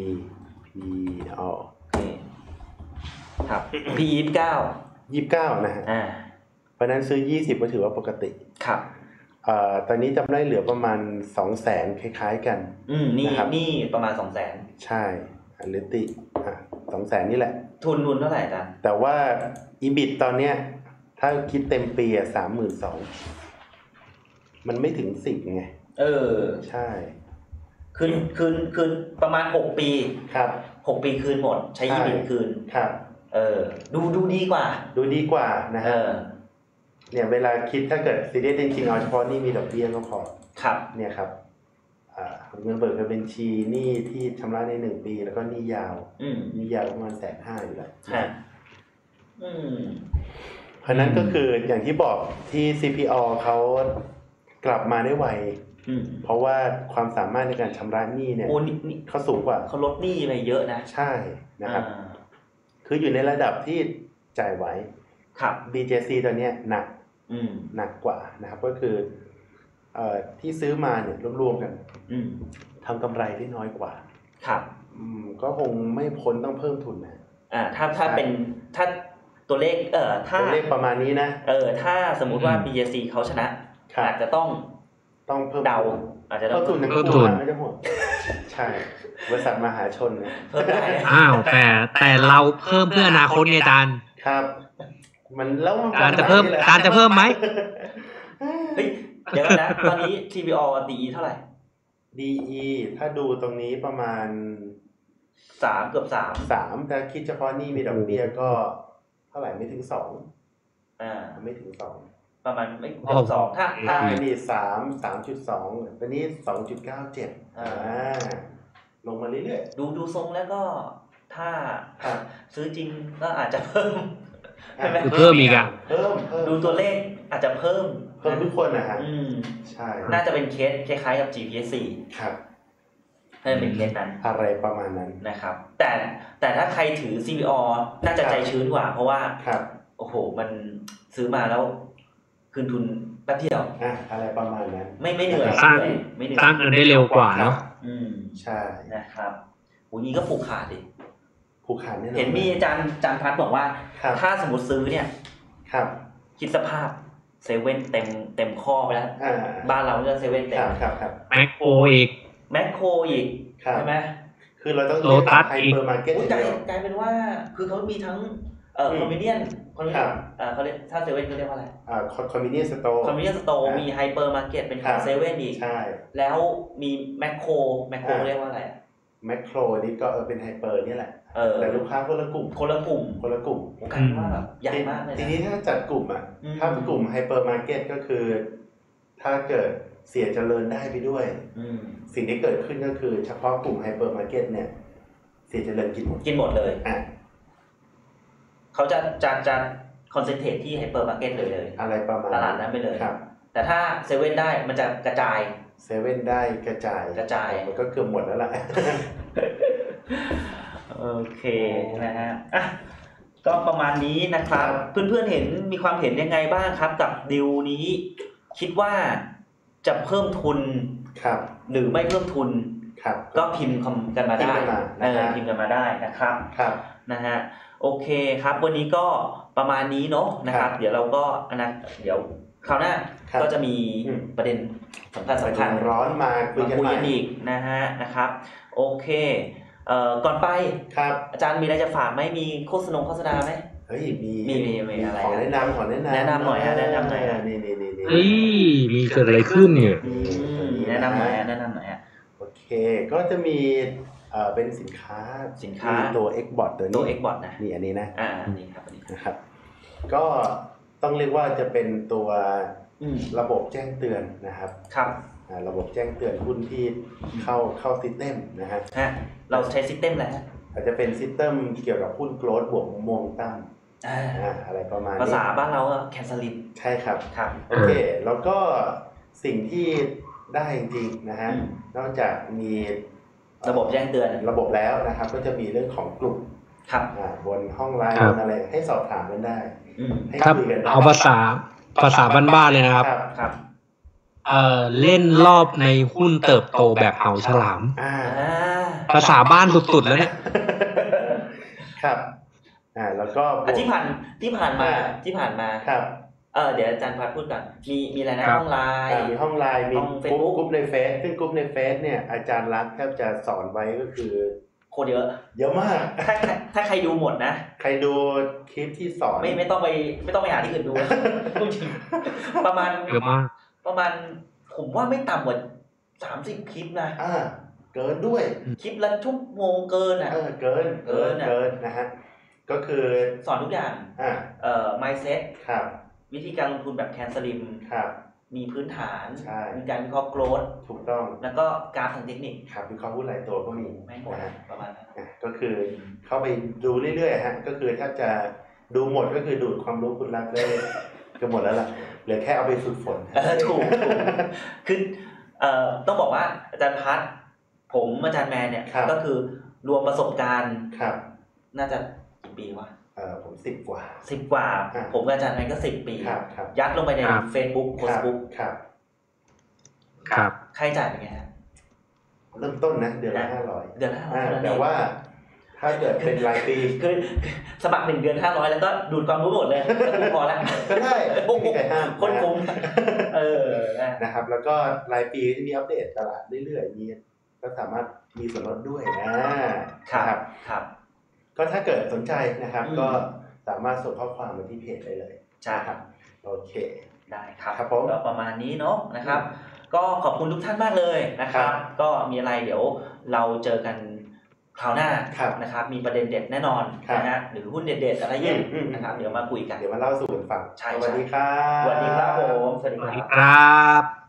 P O โอเคครับ P ยี่สิบเก้ายี่สิบเก้านะฮะอ่าเพราะนั้นซื้อยี่สิบก็ถือว่าปกติครับอ่าตอนนี้จำได้เหลือประมาณ สองแสน คล้ายๆกันอืมนี่นี่ประมาณ สองแสนใช่หรือติอ่ะ สองแสน นี่แหละทุนทุนเท่าไหร่จ๊ะแต่ว่า อี บี ที ตอนเนี้ยถ้าคิดเต็มปีอ่ะ สามหมื่นสองพัน มันไม่ถึงสิบไงเออใช่คืนคืนคืนประมาณหกปีครับหกปีคืนหมดใช้ อี บี ที คืนครับเออดูดูดีกว่าดูดีกว่านะฮะเนี่ยเวลาคิดถ้าเกิดซีเรียสจริงๆเอาเฉพาะนี่มีดอกเบี้ยก็พอครับเนี่ยครับอ่าเงินเบิกเงินบัญชีหนี้ที่ชำระในหนึ่งปีแล้วก็หนี้ยาวหนี้ยาวประมาณแสนห้าอยู่แล้วฮะอืมเพราะนั้นก็คืออย่างที่บอกที่ ซี พี อ เขากลับมาได้ไวเพราะว่าความสามารถในการชำระหนี้เนี่ยโอ้นี่เขาสูงกว่าเขาลดหนี้ไปเยอะนะใช่นะครับคืออยู่ในระดับที่จ่ายไหวครับบี เจ ซี ตัวเนี้ยหนักอืมหนักกว่านะครับก็คือเอ่อที่ซื้อมาเนี่ยรวมๆกันอืมทำกำไรได้น้อยกว่าครับอืมก็คงไม่พ้นต้องเพิ่มทุนนะอ่าถ้าถ้าเป็นถ้าตัวเลขเอ่อถ้าตัวเลขประมาณนี้นะเออถ้าสมมุติว่า บี เจ ซี เขาชนะอาจจะต้องต้องเพิ่มเดาอาจจะต้องเพิ่มทุนทั้งคู่ไม่ต้องห่วงใช่บริษัทมหาชนเนี่ยเพิ่มได้อ้าวแต่แต่เราเพิ่มเพื่ออนาคตไงอาจารย์ครับมันแล้วการจะเพิ่มการจะเพิ่มไหมเฮ้ยเดี๋ยวนะตอนนี้ ที บี โอ ดี อี เท่าไหร่ดี อี ถ้าดูตรงนี้ประมาณสามเกือบสามสามแต่คิดเฉพาะนี่มีดอกเบี้ยก็เท่าไหร่ไม่ถึงสองอ่าไม่ถึงสองประมาณไม่เกือบสองถ้าถ้านี่สาม สามจุดสองตอนนี้ สองจุดเก้าเจ็ด อ่าลงมาเรื่อยๆดูดูทรงแล้วก็ถ้าซื้อจริงก็อาจจะเพิ่มใช่ไหมเพิ่มอีกอ่ะเพิ่มเพิ่มดูตัวเลขอาจจะเพิ่มเพิ่มทุกคนนะฮะอืมใช่น่าจะเป็นเคสคล้ายๆกับ จี พี เอส สี่ครับน่าจะเป็นเคสนั้นอะไรประมาณนั้นนะครับแต่แต่ถ้าใครถือ ซี บี โอ น่าจะใจชื้นกว่าเพราะว่าครับโอ้โหมันซื้อมาแล้วคืนทุนแป๊บเดียวอ่ะอะไรประมาณนั้นไม่ไม่เหนื่อยสร้างไม่เหนื่อยสร้างเงินได้เร็วกว่าเนาะอืมใช่นะครับโหนี้ก็ผูกขาดดิผูกขาดแน่นอนเห็นมีอาจารย์อาจารย์พัฒน์บอกว่าถ้าสมมติซื้อเนี่ยครับคิดสภาพเซเว่นเต็มเต็มข้อไปแล้วบ้านเราเนี่ยเซเว่นเต็มครับครับแมคโครอีกแมคโครอีกใช่ไหมคือเราต้องโลตัสไฮเปอร์มาร์เก็ตกลายกลายเป็นว่าคือเขามีทั้งเอ่อคอมมิเนียนคอมมิเนียนเอ่อเขาเรียกถ้าเซเว่นเขาเรียกว่าอะไรอ่าคอมมิเนียนสโตร์คอมมิเนียนสโตร์มีไฮเปอร์มาร์เก็ตเป็นของเซเว่นอีกใช่แล้วมีแมคโครแมคโครเรียกว่าอะไรแมคโครนี่ก็เออเป็นไฮเปอร์นี่แหละแต่ลูกค้าคนละกลุ่มคนละกลุ่มคนละกลุ่มกันว่าแบบใหญ่มากเลยทีนี้ถ้าจัดกลุ่มอ่ะถ้าเป็นกลุ่มไฮเปอร์มาร์เก็ตก็คือถ้าเกิดเสียเจริญได้ไปด้วยสิ่งที่เกิดขึ้นก็คือเฉพาะกลุ่มไฮเปอร์มาร์เก็ตเนี่ยเสียเจริญกินหมดกินหมดเลยอ่ะเขาจะจะจะคอนเซนเทรตที่ไฮเปอร์มาร์เก็ตเลยเลยอะไรประมาณตลาดนั้นไปเลยครับแต่ถ้าเซเว่นได้มันจะกระจายเซเว่นได้กระจายกระจายมันก็เกือบหมดแล้วล่ะโอเคนะฮะอ่ะก็ประมาณนี้นะครับเพื่อนๆเห็นมีความเห็นยังไงบ้างครับกับดีลนี้คิดว่าจะเพิ่มทุนครับหรือไม่เพิ่มทุนครับก็พิมพ์กันมาได้เออพิมพ์กันมาได้นะครับครับนะฮะโอเคครับวันนี้ก็ประมาณนี้เนาะนะครับเดี๋ยวเราก็นะเดี๋ยวคราวหน้าก็จะมีประเด็นสำคัญสำคัญร้อนมาคุยกันอีกนะฮะนะครับโอเคเอ่อก่อนไปครับอาจารย์มีอะไรจะฝากไหมมีโฆษณาโฆษณาไหมเฮ้ยมีมีมีมีอะไรขอแนะนำขอแนะนำแนะนำหน่อยฮะแนะนำหน่อยนี่นี่นี่เฮ้ยมีเกิดอะไรขึ้นเนี่ยแนะนำหน่อยแนะนำหน่อยโอเคก็จะมีเอ่อเป็นสินค้าสินค้าตัว Xbot ตัวนี้ตัว Xbot นะนี่อันนี้นะอ่าอันนี้ครับอันนี้นะครับก็ต้องเรียกว่าจะเป็นตัวระบบแจ้งเตือนนะครับครับระบบแจ้งเตือนหุ้นที่เข้าเข้าซิสเต็มนะฮะเราใช้ซิสเต็มอะไรฮะอาจจะเป็นซิสเต็มเกี่ยวกับหุ้นโกลด์บวกโมเมนตัมอะไรประมาณนี้ภาษาบ้านเราก็แคนซลินใช่ครับครับโอเคแล้วก็สิ่งที่ได้จริงๆนะฮะนอกจากมีระบบแจ้งเตือนระบบแล้วนะครับก็จะมีเรื่องของกลุ่มครับบนห้องไลน์บนอะไรให้สอบถามกันได้ให้คุยกันเอาภาษาภาษาบ้านๆเลยนะครับครับเอ่อเล่นรอบในหุ้นเติบโตแบบเหาฉลามภาษาบ้านสุดๆแล้วเนี่ยครับอ่าแล้วก็ที่ผ่านที่ผ่านมาที่ผ่านมาครับเออเดี๋ยวอาจารย์พัดพูดก่อนมีมีอะไรนะห้องไลน์มีห้องไลน์มีกลุ่มกลุ่มในเฟซซึ่งกลุ่มในเฟซเนี่ยอาจารย์รักแทบจะสอนไว้ก็คือโคตรเยอะเยอะมากถ้าถ้าใครดูหมดนะใครดูคลิปที่สอนไม่ไม่ต้องไปไม่ต้องไปหาที่อื่นดูจริงประมาณเยอะมากประมาณผมว่าไม่ต่ำกว่าสามสิบคลิปนะอ่าเกินด้วยคลิปละชั่วโมงเกินอ่ะเออเกินเกินเกินนะฮะก็คือสอนทุกอย่างอ่าเอ่อ mindset ครับวิธีการลงทุนแบบแคนสลิมครับมีพื้นฐานมีการวิเคราะห์โกรธถูกต้องแล้วก็กราฟทางเทคนิคครับวิเคราะห์หุ้นหลายตัวก็มีไม่หมดประมาณนั้นก็คือเข้าไปดูเรื่อยๆฮะก็คือถ้าจะดูหมดก็คือดูดความรู้คุณรักได้ก็หมดแล้วล่ะเหลือแค่เอาไปฝึกฝนเออถูกคือเอ่อต้องบอกว่าอาจารย์พัฒน์ผมอาจารย์แมนเนี่ยก็คือรวมประสบการณ์ครับน่าจะปีวะเออผมสิบกว่าสิบกว่าผมกับอาจารย์นายก็สิบปียัดลงไปใน Facebook โพสต์บุ๊กครับครับค่าใช้จ่ายเป็นไงฮะเริ่มต้นนะเดือนละห้าร้อยเดือนละห้าร้อยแต่ว่าถ้าเกิดเป็นรายปีคือสมัครหนึ่งเดือนห้าร้อยแล้วก็ดูดความรู้หมดเลยก็พอแล้วก็ได้ไม่มีใครห้ามคนคุ้มเออนะครับแล้วก็รายปีจะมีอัปเดตตลาดเรื่อยๆมีก็สามารถมีส่วนลดด้วยนะครับครับก็ถ้าเกิดสนใจนะครับก็สามารถส่งข้อความมาที่เพจได้เลยใช่ครับโอเคได้ครับก็ประมาณนี้เนาะนะครับก็ขอบคุณทุกท่านมากเลยนะครับก็มีอะไรเดี๋ยวเราเจอกันคราวหน้านะครับมีประเด็นเด็ดแน่นอนนะฮะหรือหุ้นเด็ดๆอะไรเงี้ยนะครับเดี๋ยวมาคุยกันเดี๋ยวมาเล่าสู่กันฟังสวัสดีครับสวัสดีครับผมสวัสดีครับ